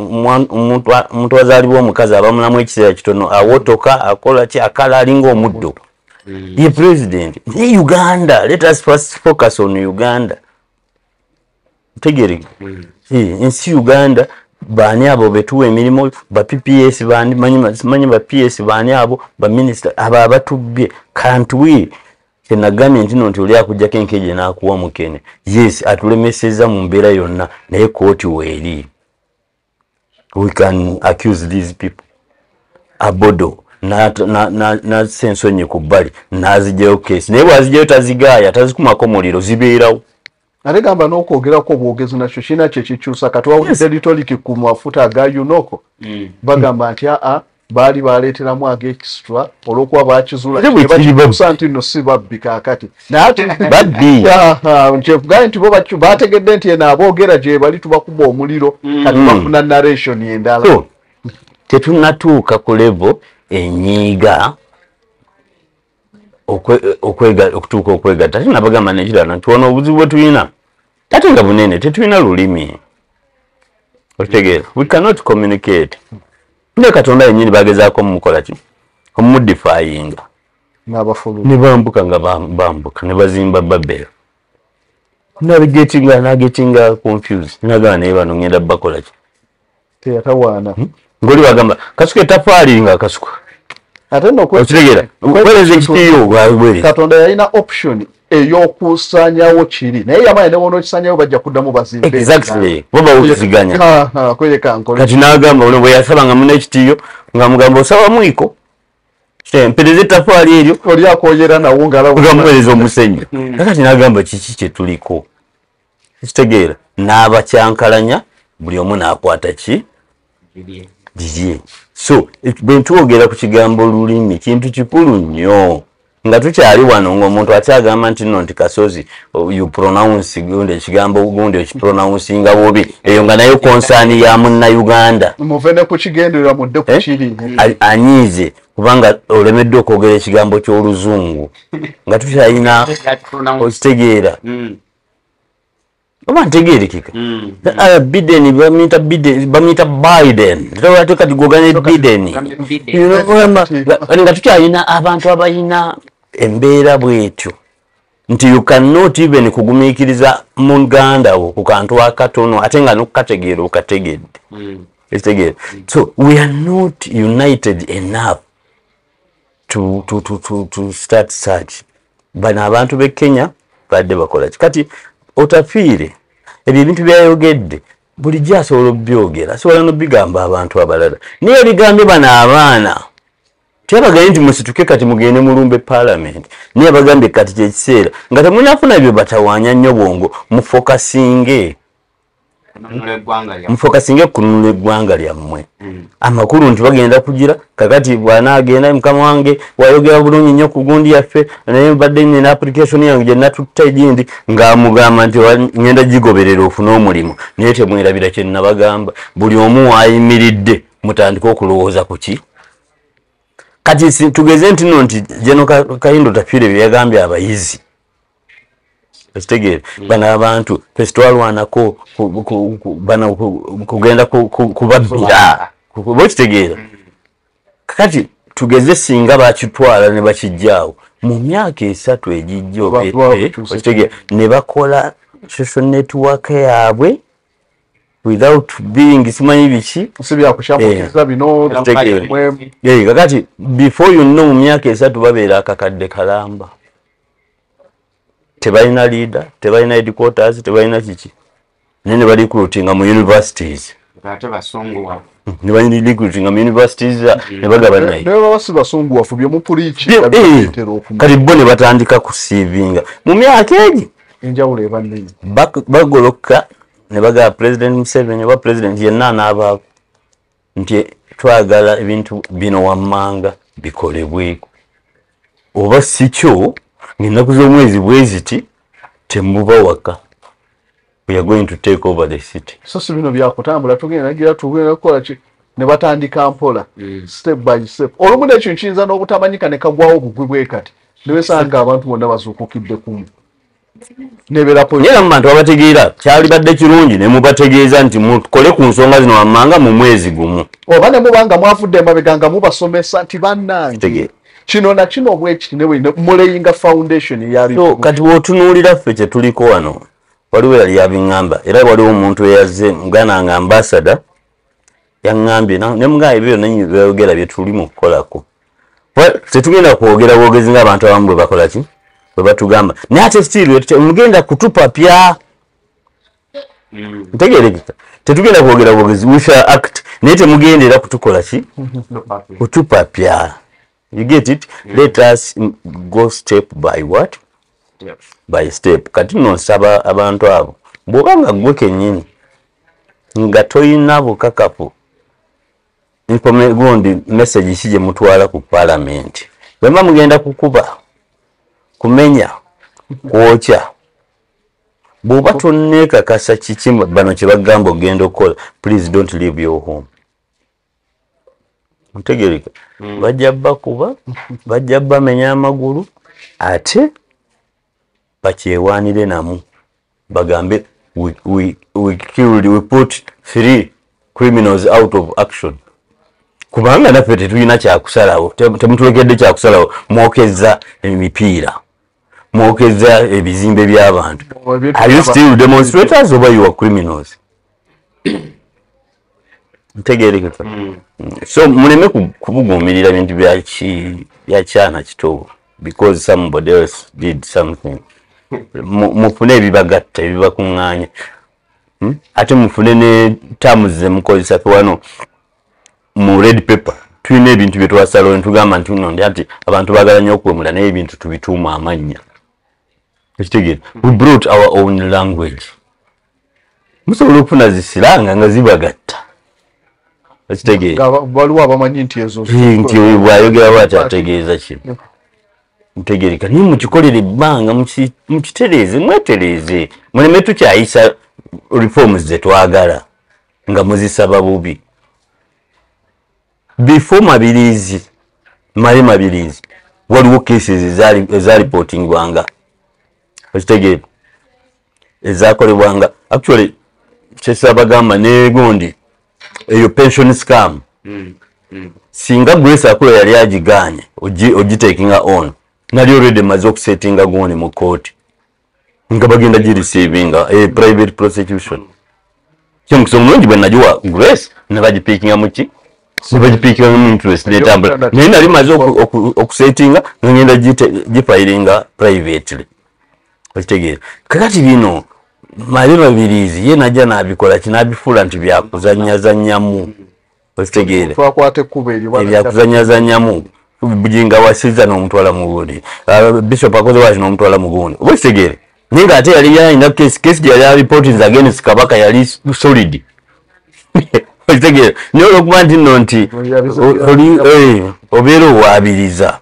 omuntu azaalibwa omukazi abamulamu ekiseera kitono awotoka akola ki akala alinga omuddo ye president ne Uganda let us first focus on Uganda tegere ensi Uganda bani abo betuwa emirimu ba P P S bani manyi manyi ba P S bani abo ba minister aba abatubye can't we kyenagambye nti no nti oli akujjako enkeje n'akuwa mukene. Yes, atulemeseza mu mbeera yonna naye kooti weeri. We can accuse these people. Abodo na na na, na sensonye ku bbali n'azigyayo case naye bw'azigyayo tazigaaya tazikumako muliro zibeerawo. Ate gamba n'okwogerako obwogezi nakyo kirina kye kikyusa kati wawulidde litoliki ku mafuta aga Unoko mm. bagamba nti aa baali baleeteramu aga extra olw'okuba bakizuula kibakibuusa nti nno si babbi kaakati babbi nkyekugaye nti bo baategedde nti eno aboogera gye bali tubakuba omuliro kati bafuna narration endala. So tetunnatuuka ku level enyiiga okutuuka okwegatta. Ate nabagamba nekirala nti wano obuzibu bwe tulina ate nga bunene tetulina lulimi. Okitegeera, we cannot communicate. Ne Katonda yennyini bagezaako mumukola ki omumudifyinga n'abafulu ne bambuka nga bambuka ne bazimba Babel. Navigatinga nagetinga confused nagamba naye bano ngenda bakola ki teyatawaana ngoli bagamba kasuka etafaali nga kasuka ate no okitegeera kweleze ekitiyo bwabwere Katonda yalina option ey'okusaanyawo kiri naye yamanya ne wono kisaanyawo bajja kuddamu bazimbe. Exactly boba okuziganya kweleka nkola kati n'agamba olwo bwe yasaba nga muna ekitiyo nga mugamba osaba mwiko mpereza etafaali eryo oli akoyera nawo ngalamuweereza omusenyu. Kati n'agamba kiki kye tuliko ekitegeera n'abakyankalanya buli omu n'akwata ki bibye. So bwe ntwogera ku kigambo lulimi kintu kikulu nnyo nga tukyali wano ng'omuntu akyagamba nti nno nti Kasozi you pronounce gundi ekigambo gundi okipronouncing bubi eyo nga nayo konsaani ya munnayuganda muvene ku kigenderera mudde ku kiri anyiize kubanga olemeddwa okwogera ekigambo ky'oluzungu nga tukyalina okitegeera oba ntegeerekeka. Biden bamuyita Biden bamuyita Biden ate kati gwogane Biden nga tukyalina abantu abalina embeera bwetyo nti you cannot even kugumiikiriza muganda wo ku kantu akatono ate nga nokukategeera okategedde ekitegeera. So we are not united enough to, to, to, to, to start such. Bano abantu b'e Kenya badde bakola ki kati otafiire ebyo ebintu byayogedde bulijjo asobola obyogera asobola n'obigamba abantu abalala naye ebigambye bano abaana tyabagambye nti musituke kati mugende mulumbe parliament naye abagambye kati kyekiseera nga temunafuna byo batawaanya nnyo bwongo mufokasinge mufokasinge kununula eggwanga lyammwe. Amakulu nti bagenda kugira kakati bw'anaagenda mukama wange wayogera bulungi nnyo ku gundi yaffe naye mbadde nina application yange gye natutta egindi ng'amugamba nti ngenda gigoberera ofune omulimu naye temwerabira kye nnabagamba buli omu ayimiridde mutandika okulowooza ku ki kati tugeze nti nno nti Jeno Kayindo Tafiire bye yagambye abayizi ekitegeere bano abantu fesi twalwanako bano kugenda kubabbira okitegeera kati tugeze singa bakitwala ne bakijjaawo mu myaka esatu egijja okitegeera ne bakola social network yaabwe without being simanyi biki sibyakushamukiza bino kakati before you know mu myaka esatu babeera akakadde kalamba tebalina leader tebalina headquarters tebalina kiki nene bali recruiting mu universities ate basongowa ne bali recruiting mu universities ne bagaba naye ne basi basongowa fu byo mu preach kati bo ne batandika ku sivinga mu myaka egi enjawulo ebanne bagoloka ne bagaba president Museveni wa president yenna n'abaako nti twagala ebintu bino wammanga bikolebweko oba sikyo ng'ennaku z'omwezi bweziti temuba waka we are going to take over the city. So si bino byakutambula tugenda nagira tugenda kukola ki ne batandika mpola step by step olumu n'ekyo nkiyinza n'obutamanyika ne kagwawo bugwi bwe kati ne besanga abantu bonna bazuukukidde kumu neberapo nyera mu bantu abategeera kyali badde kirungi ne mubategeeza nti mukole ku nsonga zino wammanga mu mwezi gumu oba ne mubanga mwafudde emabega nga mubasomesa nti bannange kino na kino bwekiti ne bwe muleyinga foundation yali so kati bw'otunuulira ffe kye tuliko wano waliwo yali yabiŋŋamba era waliwo omuntu eyazze muganda nga ambassador yaŋŋambye ne mugamba ebyo byonna byayogera bye tuli mu kukolako tetugenda kwogera bwogezi ng'abantu abamu bwe bakola ki baba tugamba naye ate still mugenda kutupapya ntegerekeka tetugenda kwogera bwogezi we shall act naye temugendera kutukola ki kutupapya you get it let us go step by what by step kati nosaba abantu abo bwobanga gwe kennyini nga toyina bukakafu nkome gundi message kije mutwala ku parliament bwemba mugenda kukuba kumenya kwokya bwoba tonnekakasa kiki bano kye bagamba ogenda okukola please don't leave your home ntegereka bajja bakuba bajja bamenya amagulu ate bakyewaanire namu bagambe we, we, we killed we put three criminals out of action kubanga naffe tetulina kyakusalawo temutulekedde kyakusalawo mwokeza emipiira mwokeza ebizimbe by'abantu are you still demonstrators oba you are criminals ntegerekeka so muleme kubuguumirira bintu byakyana kitobo because somebody else did something mufune ebibagatta ebibakuŋŋaanya ate mufune ne terms zemukozesa fe wano mu red paper tulina ebintu bye twasalawo ne tugamba nti no ndi ati abantu baagala nnyo okwemula naye ebintu tubituuma amannya ekitegeera we brought our own language musobola okufuna zisiranga nga zibagatta ekitegeera waliwo abamanyi nti ezo nti bwayogera bwati ategeeza kino ntegereka naye mukikolere ebbanga mukitereeze mwetereeze muleme tukyayisa reforms zetwagala nga muzisaba bubi before mabirizi male mabirizi waliwo cases ezaripotingwanga ekitegeera ezakolebwanga actually kyesabagamba negundi eyo pension scam singa Grace Akula yali agiganye ogitakinga on nali already maze okusettinga gundi mu court nga bagenda girecevinga a private prosecution kyomukisa omulungi bwe nagiwa Grace nebagipikinga muki nebagipikinga mu interest netambula naye nali maze okusettinga ngenda gifiringa privately okitegeera kakati bino mali mabirizi ye najja nabikola kinabifuula nti byakuzanyazanyamu okitegeera twakwate kuba eri byakuzanyazanyamu bujinga wasiza n'omutwala mu gundi bishop akoze wazi n'omutwala mu gundi oba kitegeere naye nga ate yali yalina case case gyali reportings against Kabaka yali solid okitegeera naye olwokuba nti nno nti obeera owaabiriza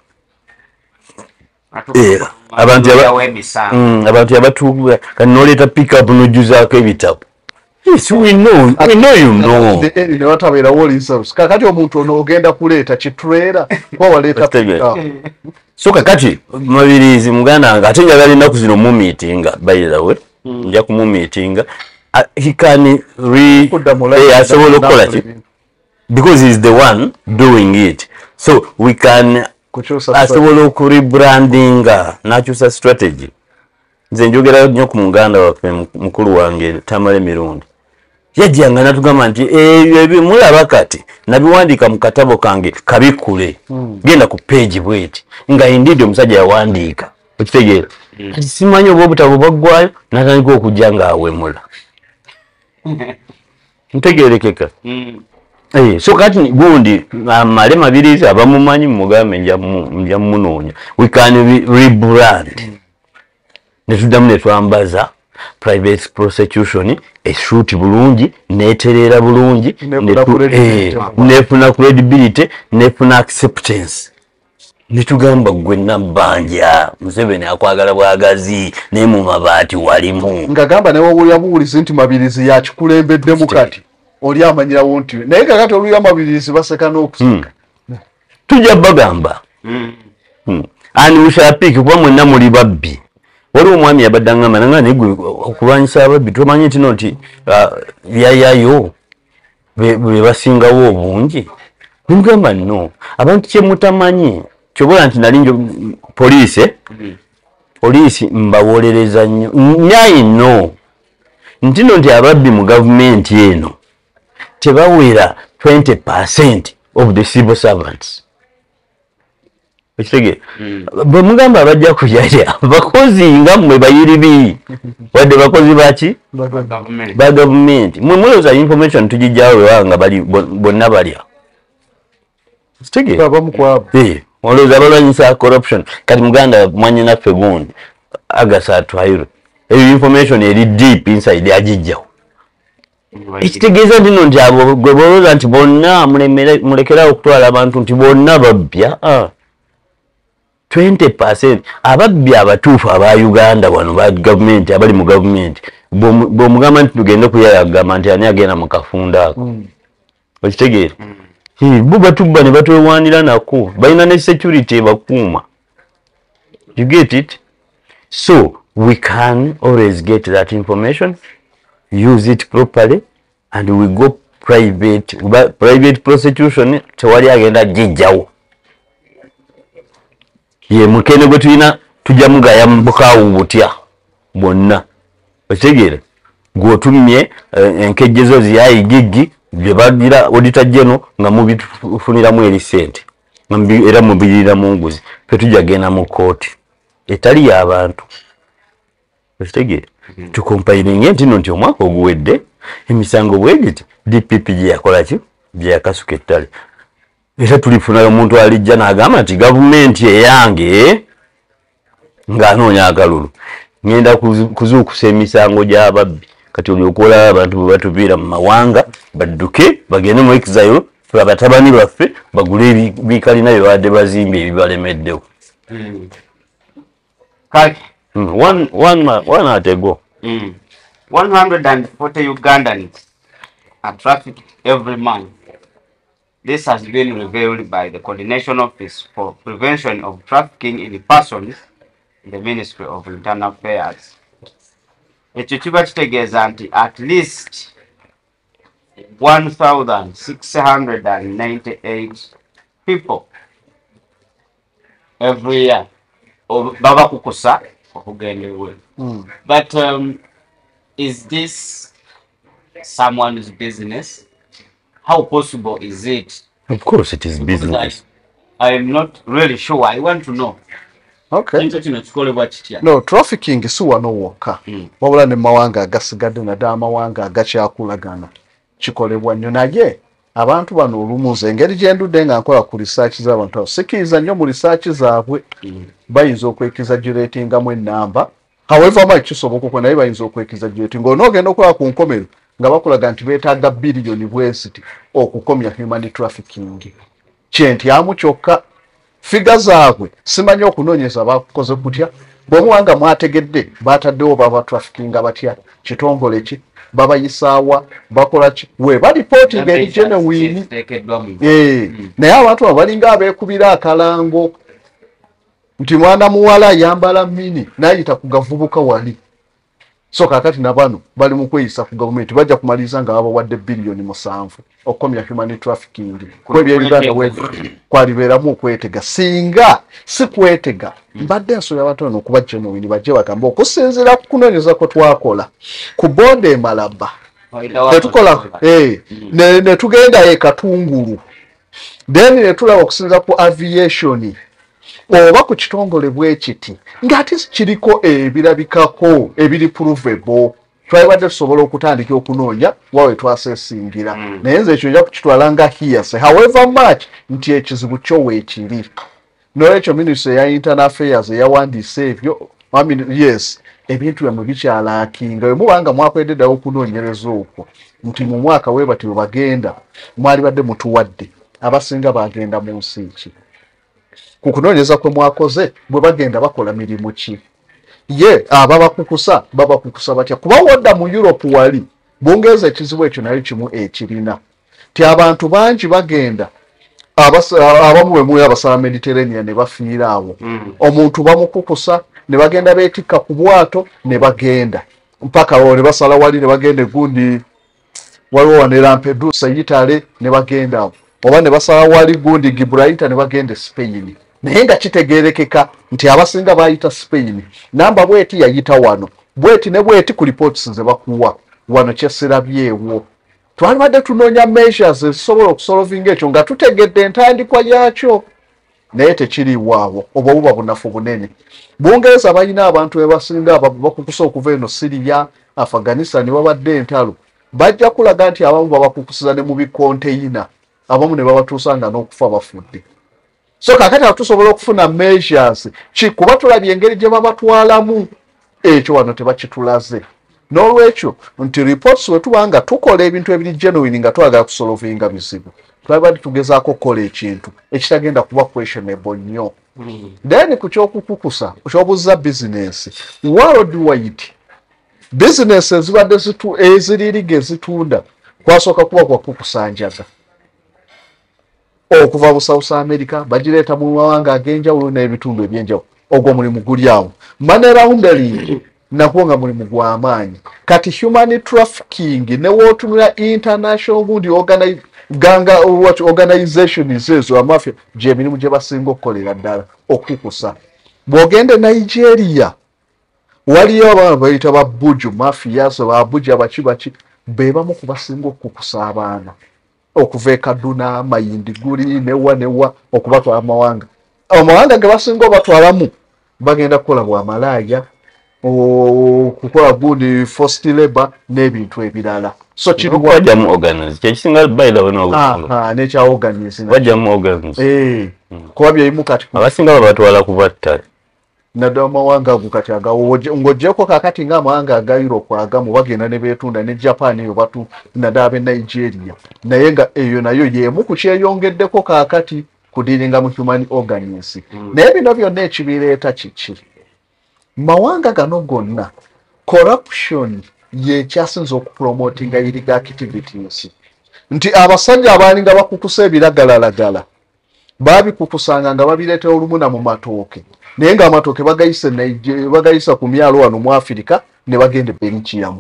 abantu abantu yabatuubula kati noleeta pickup nojjuzaako ebitabo yes we know we know you know ne watabeerawo olinsabus kakati omuntu ono ogenda kuleeta kitulera kuba waleeta pickup so kakati mabirizi muganda nga ate njagala ennaku zino mu meetinga by the way nja kumu meetinga he can re asobola okukola ki because he is the one doing it so we can asobola okurebrandinga nakyusa strategy nze njogera nnyo ku muganda waffe mukulu wange Tamale Mirundi yajjanga natugamba nti ebyo ebimulaba kati nabiwandiika mu katabo kange kabikule genda ku page bweti nga indeed omusajja yawandiika okitegeera kati simanyi oba obutabo bwaggwayo natandika okujja ng'awemula ntegeerekeka Eh, so kati gundi male mabirizi abamumanyi mugambe nja munoonya we can rebrand netudamu netwambaza private prosecution eshuti bulungi neterera bulungi nefuna credibility nefuna acceptance nitugamba gwe nabanja Museveni akwagala bwagazi ne mu mabaati walimu ngagamba ne wawulya buwulizi nti mabirizi yakikulembeddemu kati oli amanyirawo nti naye kakati olulya mabirizi baseka n'okuseka tujja bagamba ani ushapiki kuba mwenna muli babbi waliwo omwami yabadde aŋŋamba nanga negwe okulwanyisa ababbi tomanyi nti no nti yayayo be basingawo obungi nimugamba no abantu kyemutamanyi kyobola nti nali poliisi poliisi mbawolereza nnyo nyayi no nti no nti ababbi mu gavumenti eno tebawera twenty percent of the civil servants ekitege bwe mugamba abajja kujalya bakozi nga mmwe bayiribi wadde bakozi baki ba gavumenti mwe mulowooza information tugijjawo wewanga bali bonna balya ekitege olowooza balwanyisa corruption kati muganda mwanyinaffe gundi agasa atwaire eyo information eri deep inside agijjawo ekitegeeza nti no nti abo gwe bolowooza nti bonna mulekerawo okutwala abantu nti bonna babbya twenty percent ababbi abatuufu aba Uganda wano ba gavumenti abali mu gavumenti bw'omugamba nti tugende kuyala agamba nti ani agenda mu kafunda ako okitegeera bo batubba ne batwewaanira nako balina ne security ebakuuma you get it so we can always get that information use it properly and we go private private prosecution tewali agenda jijjawo ye mukene gwe tulina tujja mugaya mubukaawu butya bonna okitegeera gwotumye enkejjezo ziyayi gigi bye bagira auditor general nga mubifuniramu eri sente era mubirira mu nguzi fe tujja genda mu kooti etali y'abantu okitegeera tukompayiringe nti no nti omwaka oguwedde emisango bwegiti D P P gye yakola ki gye yakasuka ettale era tulifunayo omuntu alijja n'agamba nti gavumenti eyange ng'anoonya akalulu ngenda kuzuukusa emisango gy'ababbi kati olyokuola abantu bwe batuviira mu mawanga badduke bagende mu exile fe abatabani baffe bagule ebikalina bye babadde bazimbye ebibalemeddewo one one one atego one hundred forty Ugandans are trafficked every month. This has been revealed by the Coordination Office for Prevention of Trafficking in Persons in the Ministry of Internal Affairs. Ekyo kiba kitegeeza nti at least one thousand six hundred ninety-eight people every year baba kukosa okugendewe. But um, is this someone's business? How possible is it? Of course it is because business. I, I am not really sure. I want to know. Okay. No, trafficking si wano wokka. Mm. Wabula ne mawanga agasigadde nadda amawanga agakyakulagana kikolebwa nnyo naye abantu bano olumuze engeri gye ndudde nga nkola ku research z'abantu abo sikiriza nnyo mu research zaabwe mm. bayinza okwekizagiratingamu ennamba however much kisoboka okwo naye bayinza okwekizagiratinga onoogenda okola ku nkomero nga bakulaga nti beetaaga biliyoni bwesiti okukomya human trafficking kyentyamu kyokka figa zaabwe simanyi okunoonyeza bakoze kutya bw'omuwanga mwategedde baataddewo baba trafficking batya kitongole ki babayisaawa bakola ki we balipooti ngeri genuine eh naye abantu abo balinga abeekubira akalango nti mwana muwala ayambala mini n'ayita ku gavubuka wali so kakati nabano bali mu kweyisa ku gavumenti bajja kumaliza nga babawadde biliyoni musanvu okukomya human trafficking kwebyo Uganda wetu kwalibeeramu okwetega singa si kwetega mbadde nsobola abatono okuba genuine bajje bagamba okusinziira ku kunoonyeza ko twakola ku boda e Malaba tetukola eh ne, ne tugenda e Katungulu then ne tulaba okusinziira ku aviation oba ku kitongole bwekiti ngati kiriko ebirabikako ebiri provable twabadde tusobola okutandika okunoonya wawe twasesingira mm. naye nze ekyo nja kukitwala nga hearsay however much nti ekizibu kyo weekiri n'olwekyo ministry ya internal affairs eyawandiise ebyo I mean, yes ebintu byamwe bikyalaakinga bwe mubanga mwakwededdawo okunoonyereza okwo nti mu mwaka we bati bwe bagenda mwali badde mutuwadde abasinga bagenda mu nsi ki kukunoonyeza kwe mwakoze bwe bagenda bakola mirimu ki ye ababa kukusa baba kukusa batya kuba wodda mu Europe wali bongeeza ekizibu ekyo nayo kimu ekirina ti abantu bangi bagenda abamu bwe muyo abasala Mediterranean ne bafiira awo mm. omuntu bamukukusa ne bagenda beetikka ku bwato ne bagenda mpaka wo ne basala wali ne bagenda gundi waliwo wane Lampedusa Italy ne bagenda awo oba ne basala wali gundi Gibraltar ne bagenda Spain naye nga kitegeerekeka nti abasinga bayita Spain namba bweti yayita wano bweti ne bweti ku reports ze bakuwa wano kyesirabyewo twalibadde tunoonya measures ezisobola okusolvinga ekyo nga tutegedde entandikwa yakyo naye tekiriiwaawo oba buba bunafu bunene. Bungereza balina abantu bebasinga bakukusa okuva eno Syria, Afghanistan babadde entalo, bajja kulaga nti abamu babakukusiza ne mu bikonteyina, abamu ne babatuusanga n'okufa bafudde. So kakati tusobola okufuna measures ki kuba tulabye engeri gye babatwalamu, ekyo wano tebakitulaze. N'olwekyo nti reports we tubanga tukola ebintu ebiri genuine nga twagala kusolvinga bizibu, twabadde tugezaako okukola ekintu ekitagenda kuba questionable nnyo. Then ku kyokukukusa kyobuzza business worldwide, business ezibadde zitu eziririga ezitunda kwasooka kuba kwakukusa njaga okuva mu South America bagireeta mu mawanga ag'enjawulo n'ebitundu ebyenjawulo. Ogwo mulimu guli awo. Money laundering nakwo nga mulimu gw'amaanyi. Kati human trafficking ne wootunula international gundi organize ganga what organization ezo amafia gye emirimu gye basinga okukolera ddala okukusa. Bw'ogende Nigeria waliyo abaana bayita ba buju mafias ba buja bakibaki be bamu ku basinga okukusa abaana okuva e Kaduna, Mayindiguli newa newa okubatwala amawanga. Amawanga ge basinga obatwalamu bagenda kukola bwa malaya okukola gundi forced labor n'ebintu ebirala. So kiri wajja mu organize kyekisinga bayira wano okukola. Ah, nekya organize. Wajja mu organize. Eh. Kuba byeyimu kati. Abasinga babatwala kubatta. Naddala amawanga ago kati agawo ng'oggyeko kakati ng'amawanga aga Europe agamu bagenda ne beetunda ne Japan eyo batu naddala ab'e Nigeria. Naye nga eyo nayo y'emu ku kyeyongeddeko kakati kudiringa mu human organisms. Naye bino byonna ekibireeta kiki? Mawanga gano gonna corruption ye kyasinza okupromotinga illegal activities. Nti abasajja abalinga bakukusa ebiragalalagala babikukusanga nga babireeta olumuna mu matooke, naye nga amatooke bagayise bagayisa ku myalo wano mu Afirika ne bagenda Belgium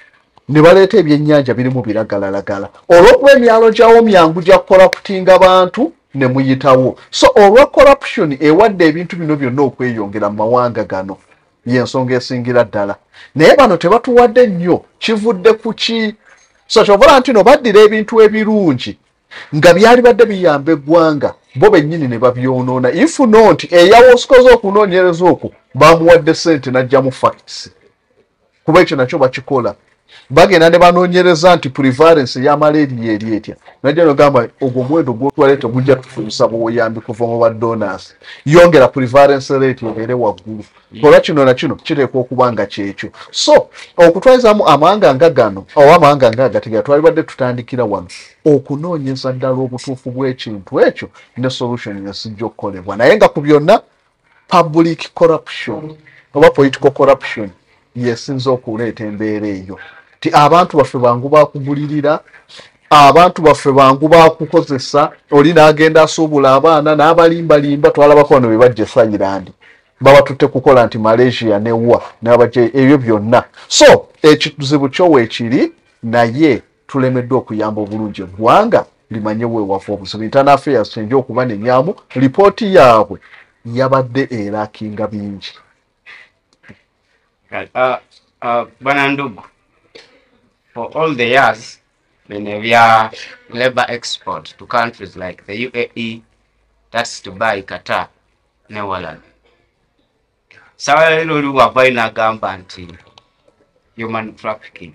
ne baleeta ebyennyanja birimu biragalalagala. Olw'okuba emyalo gyawo myangu gya corruptinga bantu ne muyitawo. So olwa corruption ewadde ebintu bino byonna okweyongera mu mawanga gano y'ensonga esingira ddala. Naye bano tebatuwadde nnyo kivudde ku ki? So kyobola nti no baddira ebintu ebirungi nga byali badde biyamba eggwanga bo bennyini ne babyonoona. If not eyawo osikoze okunoonyereza okwo bamuwadde ssente n'ajja mu facts. Kuba ekyo nakyo bakikola. Bagenda ne banoonyereza nti prevalence ya malaria eri etya. Najja nogamba ogwo mwendo gw'otwalete gujja tufuusa buyambi kuva mu badonors. Yongera prevalence rate ebeere waggulu. Kola kino na kino kiteekwa okuba nga kyekyo. So okutwalizaamu amawanga nga gano oba amawanga nga agatiga twalibadde tutandikira wano okunoonyeza ddala obutuufu bw'ekintu ekyo ne solution esijja okukolebwa. Naye nga ku byonna public corruption oba political corruption yesinza okuleeta embeera eyo. Ti abantu baffe bangu bakugulirira, abantu baffe bangu bakukozesa, oli n'agenda asuubula abaana n'abalimbalimba twalabako wano be bajja Thailand. Baba tutte kukola nti Malaysia ne wa n'abajja ebyo byonna. So ekizibu kyo weekiri naye tulemeddwa okuyamba obulungi eggwanga limanye weewava obuzibu. Internal Affairs kyenja okuba nenyaamu lipooti yaabwe yabadde erakinga bingi. Uh, uh, Bwana Ndugu, for all the years, we are labor export to countries like the U A E, that's Dubai, Qatar, Netherlands. Sawa lero luwa baina gamba nti human trafficking.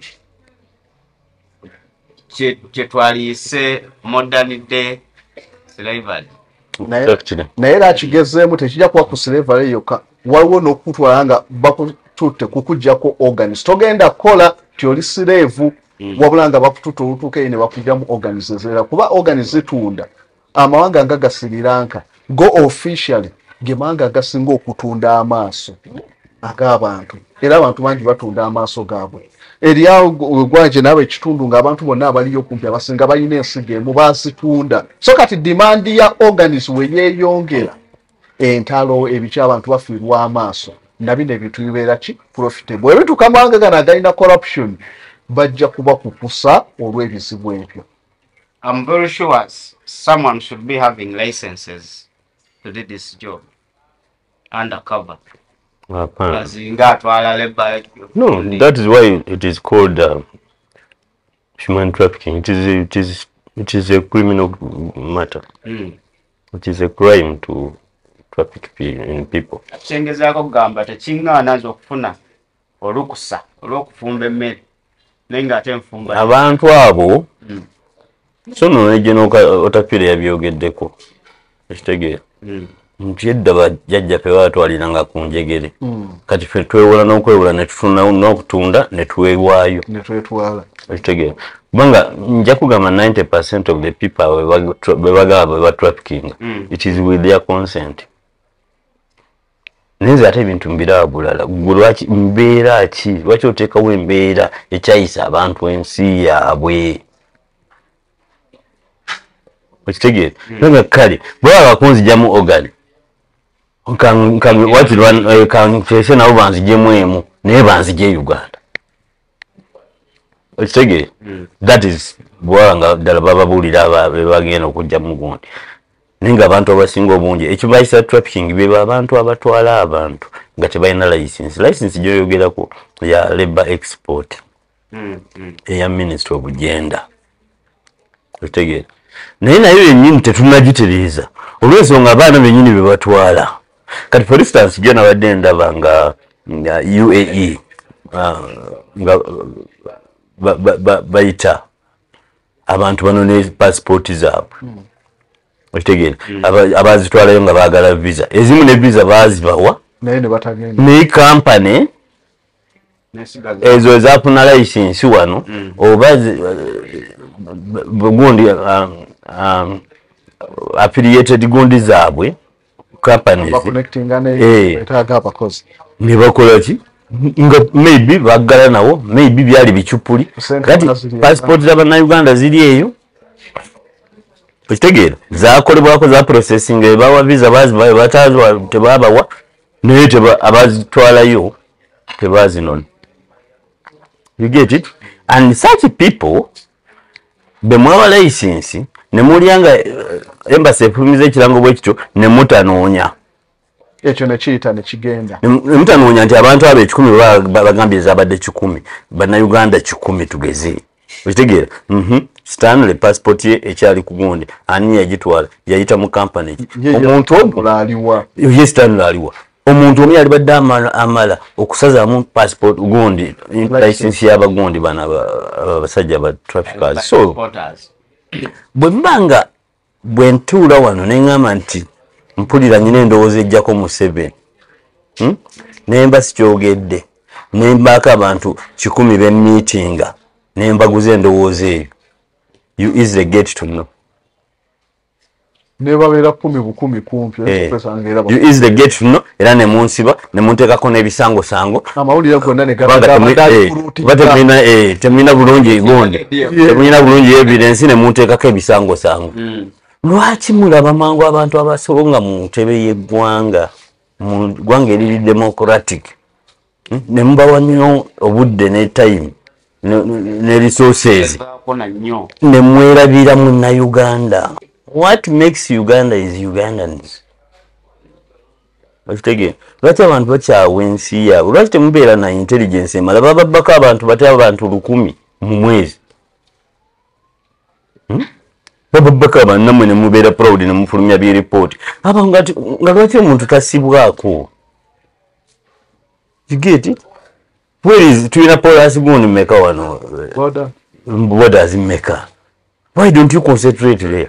Kye twaliyise modern day slavery. Naye era kigezeemu tekijja kuba ku slavery yokka, waliwo n'okutwala nga bakututte kukuggyako organs. Togenda kukola ti oli sireevu wabula nga bakututte olutuuka ne bakugyamu organs ezirala kuba organs zitunda. Amawanga nga ga Sri Lanka go officially ge mawanga agasinga okutunda amaaso ag'abantu, era abantu bangi batunda amaaso gaabwe. Eriawo gwanje nawe ekitundu ng'abantu bonna abaliyo kumpi abasinga balina ensigo emu bazitunda. So kati demand ya organs we yeeyongera, entalo ebiki abantu bafiirwa amaaso nabino ebintu bibeera ki profitable. Ebintu kamawanga gano agalina corruption bajja kuba kukusa olw'ebizibu ebyo. I'm very sure someone should be having licenses to do this job undercover. No, that is why it is called uh, human trafficking. It is it is it is a criminal matter. Mm. It is a crime to traffic in people. Kyengezaako kugamba tekiŋŋaana nze okufuna olukusa olw'okufumba emmere naye ng'ate enfumba abantu abo so nno negeno Otapiire yabyogeddeko ekitegeera nti edda bajjajjaffe baatwaliranga ku njegere kati ffe twewola n'okwewola ne tutunda n'okutunda ne twewaayo ne twetwala ekitegeera kubanga nja kugamba ninety percent of the people bwe bagaba bwe batrafficking it is with their consent. Nze ate ebintu mbiraba bulala lwaki mbeera ki lwaki oteekawo embeera ekyayisa abantu ensi yaabwe okitegeera nga kale bwaba bakunzigyamu organ kanteese nabo banziggyemu emu naye banzigye Uganda okitegeera that is bwaba nga ddala bababuulira bebagenda okugyamu gundi naye ng'abantu abasinga obungi ekyo bayisa trafficking beba abantu abatwala abantu nga tebalina license license gyoyogerako ya labor export eya Ministry of Gender okitegeera naye nayo yennyini tetunagitereeza olw'ensonga abaana bennyini be batwala kati for instance gyo nabadde ndaba nga U A E nga bayita abantu bano ne passport zaabwe okitegeera abazitwalayo nga baagala visa ezimu ne visa baazibawa naye ne batagenda naye kampani ezo ezafuna license wano oba gundi affiliated gundi zaabwe companies ne bakola ki nga maybe baggala nawo maybe byali bicupuli kati passport z'Abannayuganda ziri eyo okitegeera zakolebwako za processing ebawa visa bazibayo batazwa tebabawa naye abazitwalayo tebazinona. You get it? And such people bemwawa license ne mulyanga embassy efulumiza ekirango bwe kityo ne mutanoonya ekyo ne kiyita ne kigenda ne mutanoonya nti abantu abo ekikumi bagambye zabadde kikumi Bannayuganda kikumi tugeze okitegeera Stanley passport ye ekyali ku gundi ani yagitwala yayita mu company omuntu aliwa ye Stanley aliwa omuntu omu yali badde amala okusazaamu passport gundi license y'abagundi bana abasajja ba traffickers so bwe mbanga bwe ntuula wano ne ngamba nti mpulira nyina endowooza ejjako mu seven nemba sikyogedde nembaako abantu kikumi bemmiitinga nembaguza endowooza eyo you easily get to know nebabeera kumi bukumi kumpi you easily get to know era ne munsiba ne munteekako n'ebisango sango amawulire gonna ne gatemulina temulina bulungi gundi temulina bulungi evidence ne munteekako ebisango sango lwaki mulaba mangu abantu abasobonga mu ntebe y'eggwanga mu ggwanga eriri democratic ne mubawa nnyo obudde ne time ne resources ne mwerabira Munnayuganda. What makes Uganda is Ugandans. Okitegeera lwaki abantu bakyawa ensi yaabwe lwaki temubeera na intelligence emala bababbako abantu bate abantu lukumi mu mwezi bababbako abantu nammwe ne mubeera proud ne mufulumya byeripooti aba nga lwaki omuntu tasibwako you get it where is tulina policy gundi mmeka wano borders mmeka why don't you concentrate there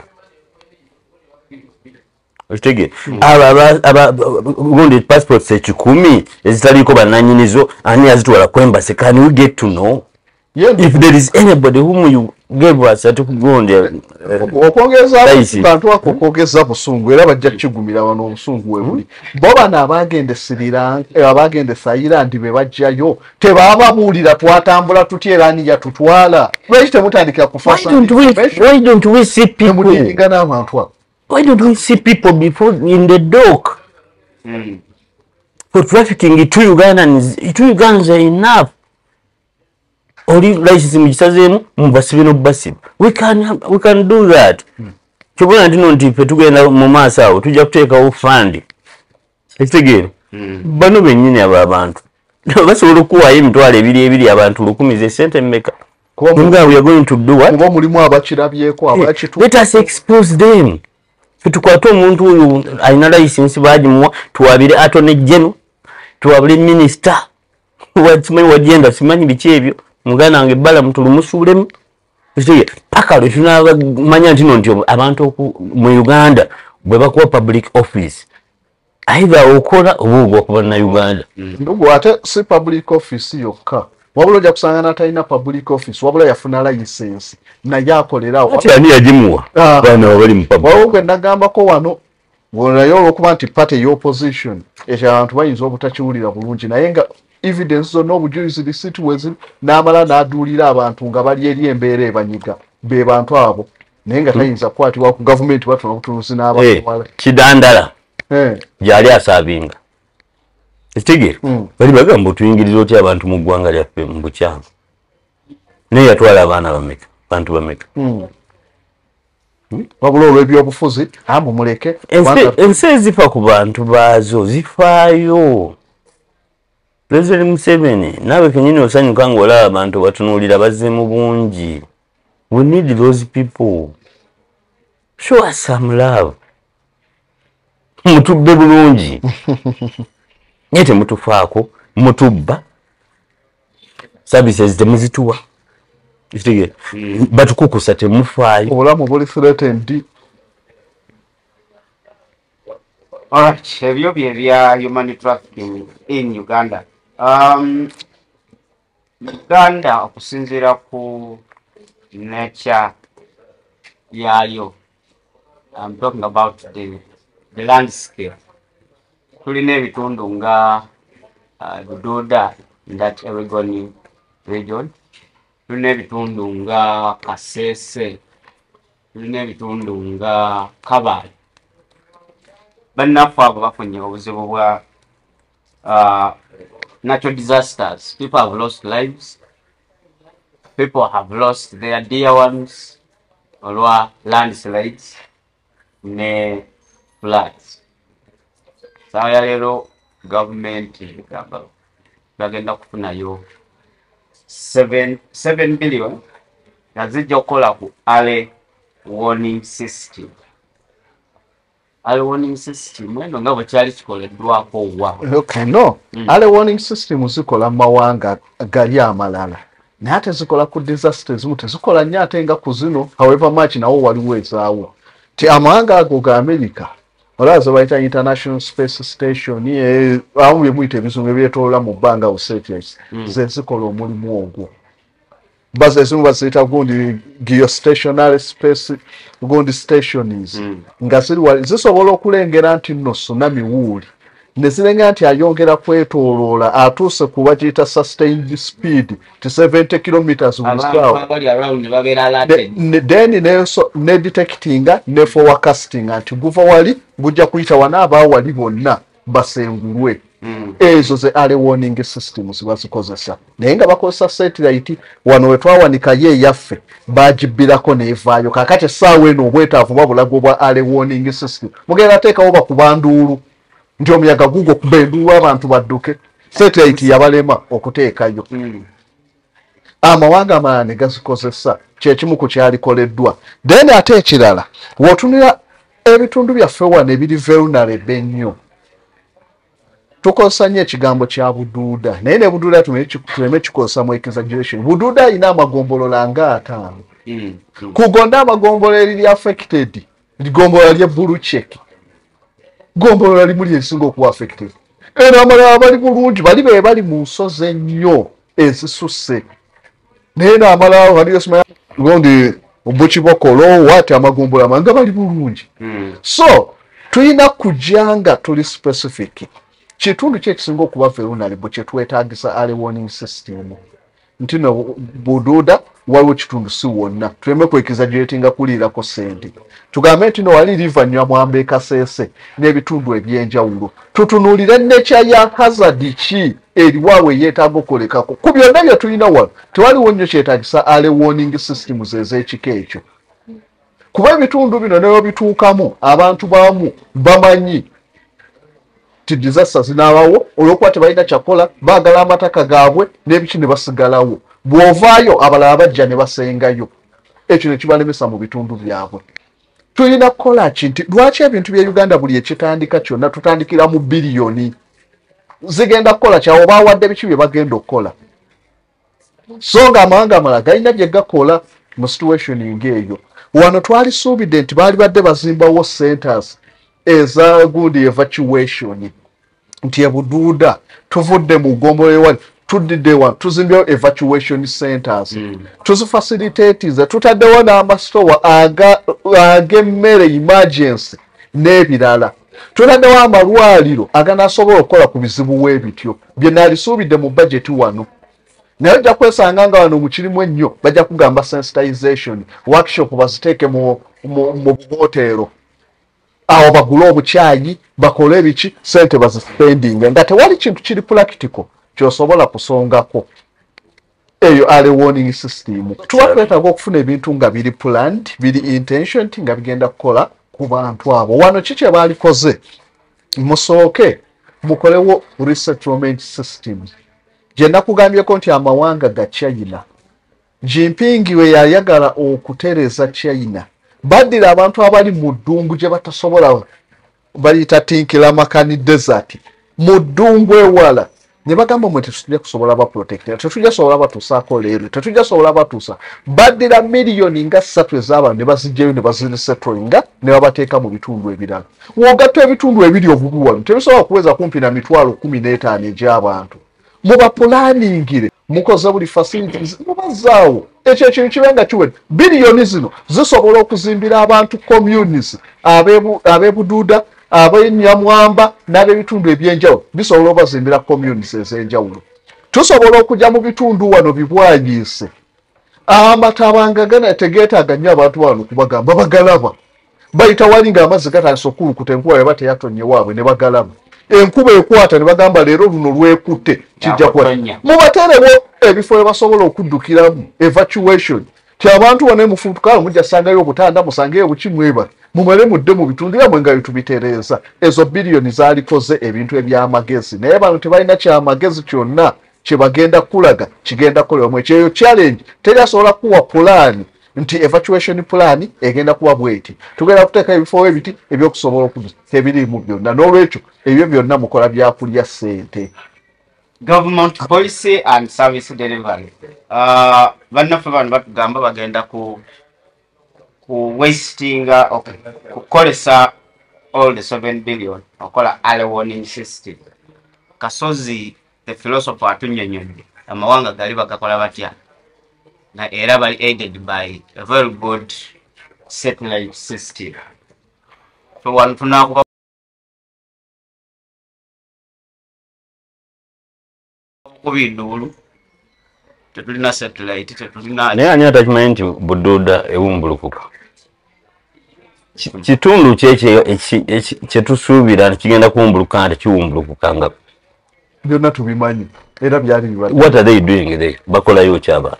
okitegeera aba gundi passports ekikumi ezitaliko bannannyinizo ani yazitwala ku embassy can we get to know yeah, if there is anybody whom you gave us at gundi okwongeza abantu akokwogeza busungu era bajja kigumira wano obusungu webuli bo bano abagende Sri Lanka abagende Thailand be bajjayo tebababuulira twatambula tutya era ani yatutwala lwaki temutandikira kufasa why don't we see people ingana abantu why don't we see people before in the dock mm. for trafficking to Ugandans to Ugandans are enough oli license mukisazeemu mubasibe n'obasiba we can we can do that kyobona ndino nti ffe tugenda mu maaso awo tujja kuteekawo fund ekitegeera bano bennyini abo abantu basobola okuwaayo emitwalo ebiri ebiri abantu lukumi ze sente mmeka we are going to do what kuba mulimu abakirabyeko abakitu let us expose them tukwate omuntu oyo alina license bagimuwa tuwabire attorney general tuwabire minister wakimanyi wagenda simanyi biki ebyo muganda wange ebbala mutulumusuulemu paka lwe tunamanya nti no nti abantu mu Uganda bwe bakuwa public office either okola oba ogwa kuba na Uganda ndugu ate si public office yokka wabula ojja kusanga natalina public office wabula yafuna license naye akolerawo ati ani yagimuwa baana wabali mu public wabula gwe nagambako wano naye olwokuba nti party y'opposition ekyo abantu bayinza obutakiwulira bulungi naye nga evidence zonna obujulizi receipt weziri n'amala n'aduulira abantu nga bali eri embeera ebanyiga be bantu abo naye nga tayinza kukwatibwa ku gavumenti batuna obutunuzi n'abawala kidandala gyali asaabinga ekitegeera bali bagamba otuyingiriza otya abantu mu ggwanga lyaffe mu bukyamu naye yatwala abaana bameka bantu bameka wabula olw'ebyobufuzi ambu muleke ensi ezifa ku bantu baazo zifaayo. President Museveni nawe kenyini osanyuka ng'olaba abantu batunuulira bazze mu bungi. We need those people. Show us some love. Mutubbe bulungi. Nyete mutufaako mutubba services temuzituwa itige mm. Batukukusa temufaayo obulamu buli threatened. Alright, ebyo bye bya human trafficking in Uganda. Um, Uganda okusinziira ku nature yayo, I'm talking about the, the landscape. Tulina ebitundu nga uh, Bududa in that Oregon region. Tulina ebitundu nga Kasese. Tulina ebitundu nga Kabale. Bannaffe abo bafunye obuzibu bwa uh, natural disasters. People have lost lives. People have lost their dear ones. Olwa landslides ne floods. Sawa lero government bagenda kufunayo seven seven billion yazijja okukola ku early warning system. Early warning system eno nga bwe kyali kikoleddwako wa. Okay, no. Mm. Early warning system zikola mawanga gali amalala. Naye ate zikola ku disasters mu tezikola nnyo ate nga ku zino however much nawo waliwo ezaawo. Ti amawanga ago ga America olaza bayita International Space Station ye awo yemuyita ebizungu ebyetoola mu bbanga o satellites mm. ze zikola omulimu ogwo. Baze ezimu baziyita gundi geostationary space gundi stations mm. nga ziri zisobola okulengera nti nno tsunami wuuli ne zirengera nti ayongera kwetooloola atuuse ku bagiyita sustained speed ti seventy kilometers per hour then ne detectinga ne forecasting nti guva wali gujja kuyita wana abaawo wali bonna basengulwe. Mm. Ezo ze early warning systems bazikozesa naye nga bakozesa satellite wano wetwawanika ye yaffe bagibbirako neevaayo kakati essaawa eno obwetaavu babulago bwa early warning system mugenda teekawo bakubanduulu nti omuyaga gugo kuba enduulu abantu badduke satellite yabalema okuteekayo. Mm. Amawanga amalala ne gazikozesa kyekimu ku kyalikoleddwa then ate ekirala wootunira ebitundu byaffe wano ebiri vulnerable ennyo tukozesa nnyo ekigambo kya Bududa naye ne Bududa tuleme kikozesa mu exaggeration. Bududa ina amagombolola nga ataano. Mm. Kugonda amagombolola eriri affected ligombolola lye Bulucheki gombolola limu lyesinga okuba affected era amalala bali bulungi bali be bali mu nsozi ennyo ezisusse naye n'amalala waliyo simanya gondi Bukibokolo wati amagombolola manga bali bulungi. Mm. So tulina kujanga tuli specific kitundu kyekisinga okuba vulnerable kye twetaagisa early warning system nti no Bududa waliwo kitundu si wonna tuleme kwekizagiratinga kuliirako sente tugambe nti no wali river Nyamwamba e Kasese n'ebitundu ebyenjawulo tutunuulire nature ya hazard ki eriwaawe yeetaaga okolekako ku byonna bye tulina wano tewaliwo nnyo kyetaagisa early warning systems ez'ekika ekyo kuba ebitundu bino ne bituukamu abantu baamu bamanyi ti disaster zinabawo olwokuba tebalina kyakola baagala amataka gaabwe n'ebiki ne basigalawo bw'ovaayo abalala bajja ne basengayo ekyo ne kibalemesa mu bitundu byabwe. tulina kukola ki nti lwaki ebintu bya Uganda buli ekitandika kyonna tutandikira mu biliyoni zigenda kukola kyawo bawadde biki bye bagenda okukola so nga amawanga amalala galina bye gakola mu situation ng'eyo wano twalisuubidde nti baali badde bazimbawo centers eza good evacuation nti ebuduuda tuvudde mu ggombolola ewali tudidde wano tuzimbyewo evacuation centers mm. tuzifacilitatiza tutaddewo n'amastowa ag'emmere emergency n'ebirala tutaddewo amalwaliro aganasobola okukola ku bizibu w'ebityo bye nalisuubidde mu budget wano naye ojja kwesanga nga wano mukirimu ennyo bajja kugamba sensitization workshop baziteeke mu buhoteero awo bagule obukyayi bakole ebiki sente bazispending nga tewali kintu kiri practical kyosobola kusongako eyo early warning system tuba twetaaga okufuna ebintu nga biri planned biri intentioned nga bigenda kukola ku bantu abo wano kiki ebaalikoze musooke mukolewo resettlement systems gye nakugambyeko nti amawanga ga China Jinping we yayagala okutereza China baddira abantu abali mu ddungu gye batasobola bayita Tinkilamakani desert mu ddungu ewala ne bagamba mwe tetujja kusobola ba protector tetujja sobola batuusaako leero tetujja sobola batuusa baddira miliyoni nga ssatu ez'abantu ne bazijjayo ne bazirisettlinga ne babateeka mu bitundu ebirala w'ogatta ebitundu ebiri obubi wano tebisobola kuweza kumpi na mitwalo kumi n'etaano egy'abantu muba planingire mukoze buli facilities mubazaawo ekyo ekintu kibenga kiwedde biliyoni zino zisobola okuzimbira abantu communities ab'ebuduuda ab'enyamwamba n'ab'ebitundu ebyenjawulo bisobola obazimbira communities ez'enjawulo tusobola okujja mu bitundu wano bibwagiise amatabanga gana tegeetaaga nnyo abantu wano kubagamba bagalaba bayita wali ng'amazzi gatandise okulukuta enkuba bwe bateyatonye waabwe ne bagalaba enkuba ekwata ne bagamba leero luno lwekutte kijja kuba mubaterewo ebifo bye basobola okuddukiramu evacuation ti abantu wano mufutukalo mujja sangayo obutanda musangeyo bukimweba mumale mudde mu bitundu byamwe nga bitubitereeza ezo biliyoni zaalikoze ebintu eby'amagezi naye bano tebalina kyamagezi kyonna kye bagenda kulaga kigenda kukolebwamu ekyeyo challenge teri asobola kuwa pulaani nti evacuation plan egenda kuba bweti tugenda kuteeka ebifo ebiti ebyokusobola okuza tebiriimu byonna n'olwekyo ebyo byonna mukola byakulya ssente government policy and service delivery uh, bannaffe bano batugamba bagenda ku ku wasting okay, kukolesa all the seven billion okola early warning system Kasozi the philosopher atunyonyodde amawanga gali bagakola batya na era bali aided by a very good satellite system so one tunakuba kubindulu tetulina satellite tetulina naye ani atakimanyi nti buduuda ewumbulukuka kitundu kyekyo kyetusuubira kigenda kuwumbuluka nti kiwumbulukuka nga byonna tubimanyi era byali bibadde what are they doing there bakolayo kyaba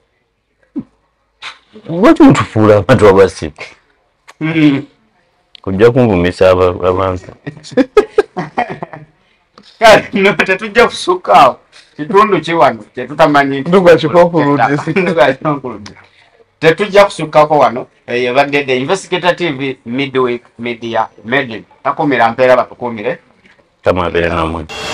lwaki mutufuula abantu abasi kujja kunvumisa abantu no tetujja kusukaawo kitundu kiwano kyetutamanyi nduga kikokuludde tetujja kusukkako wano ebadde the investigative midweek media media takumira mpeera batukumire kamabeera namwe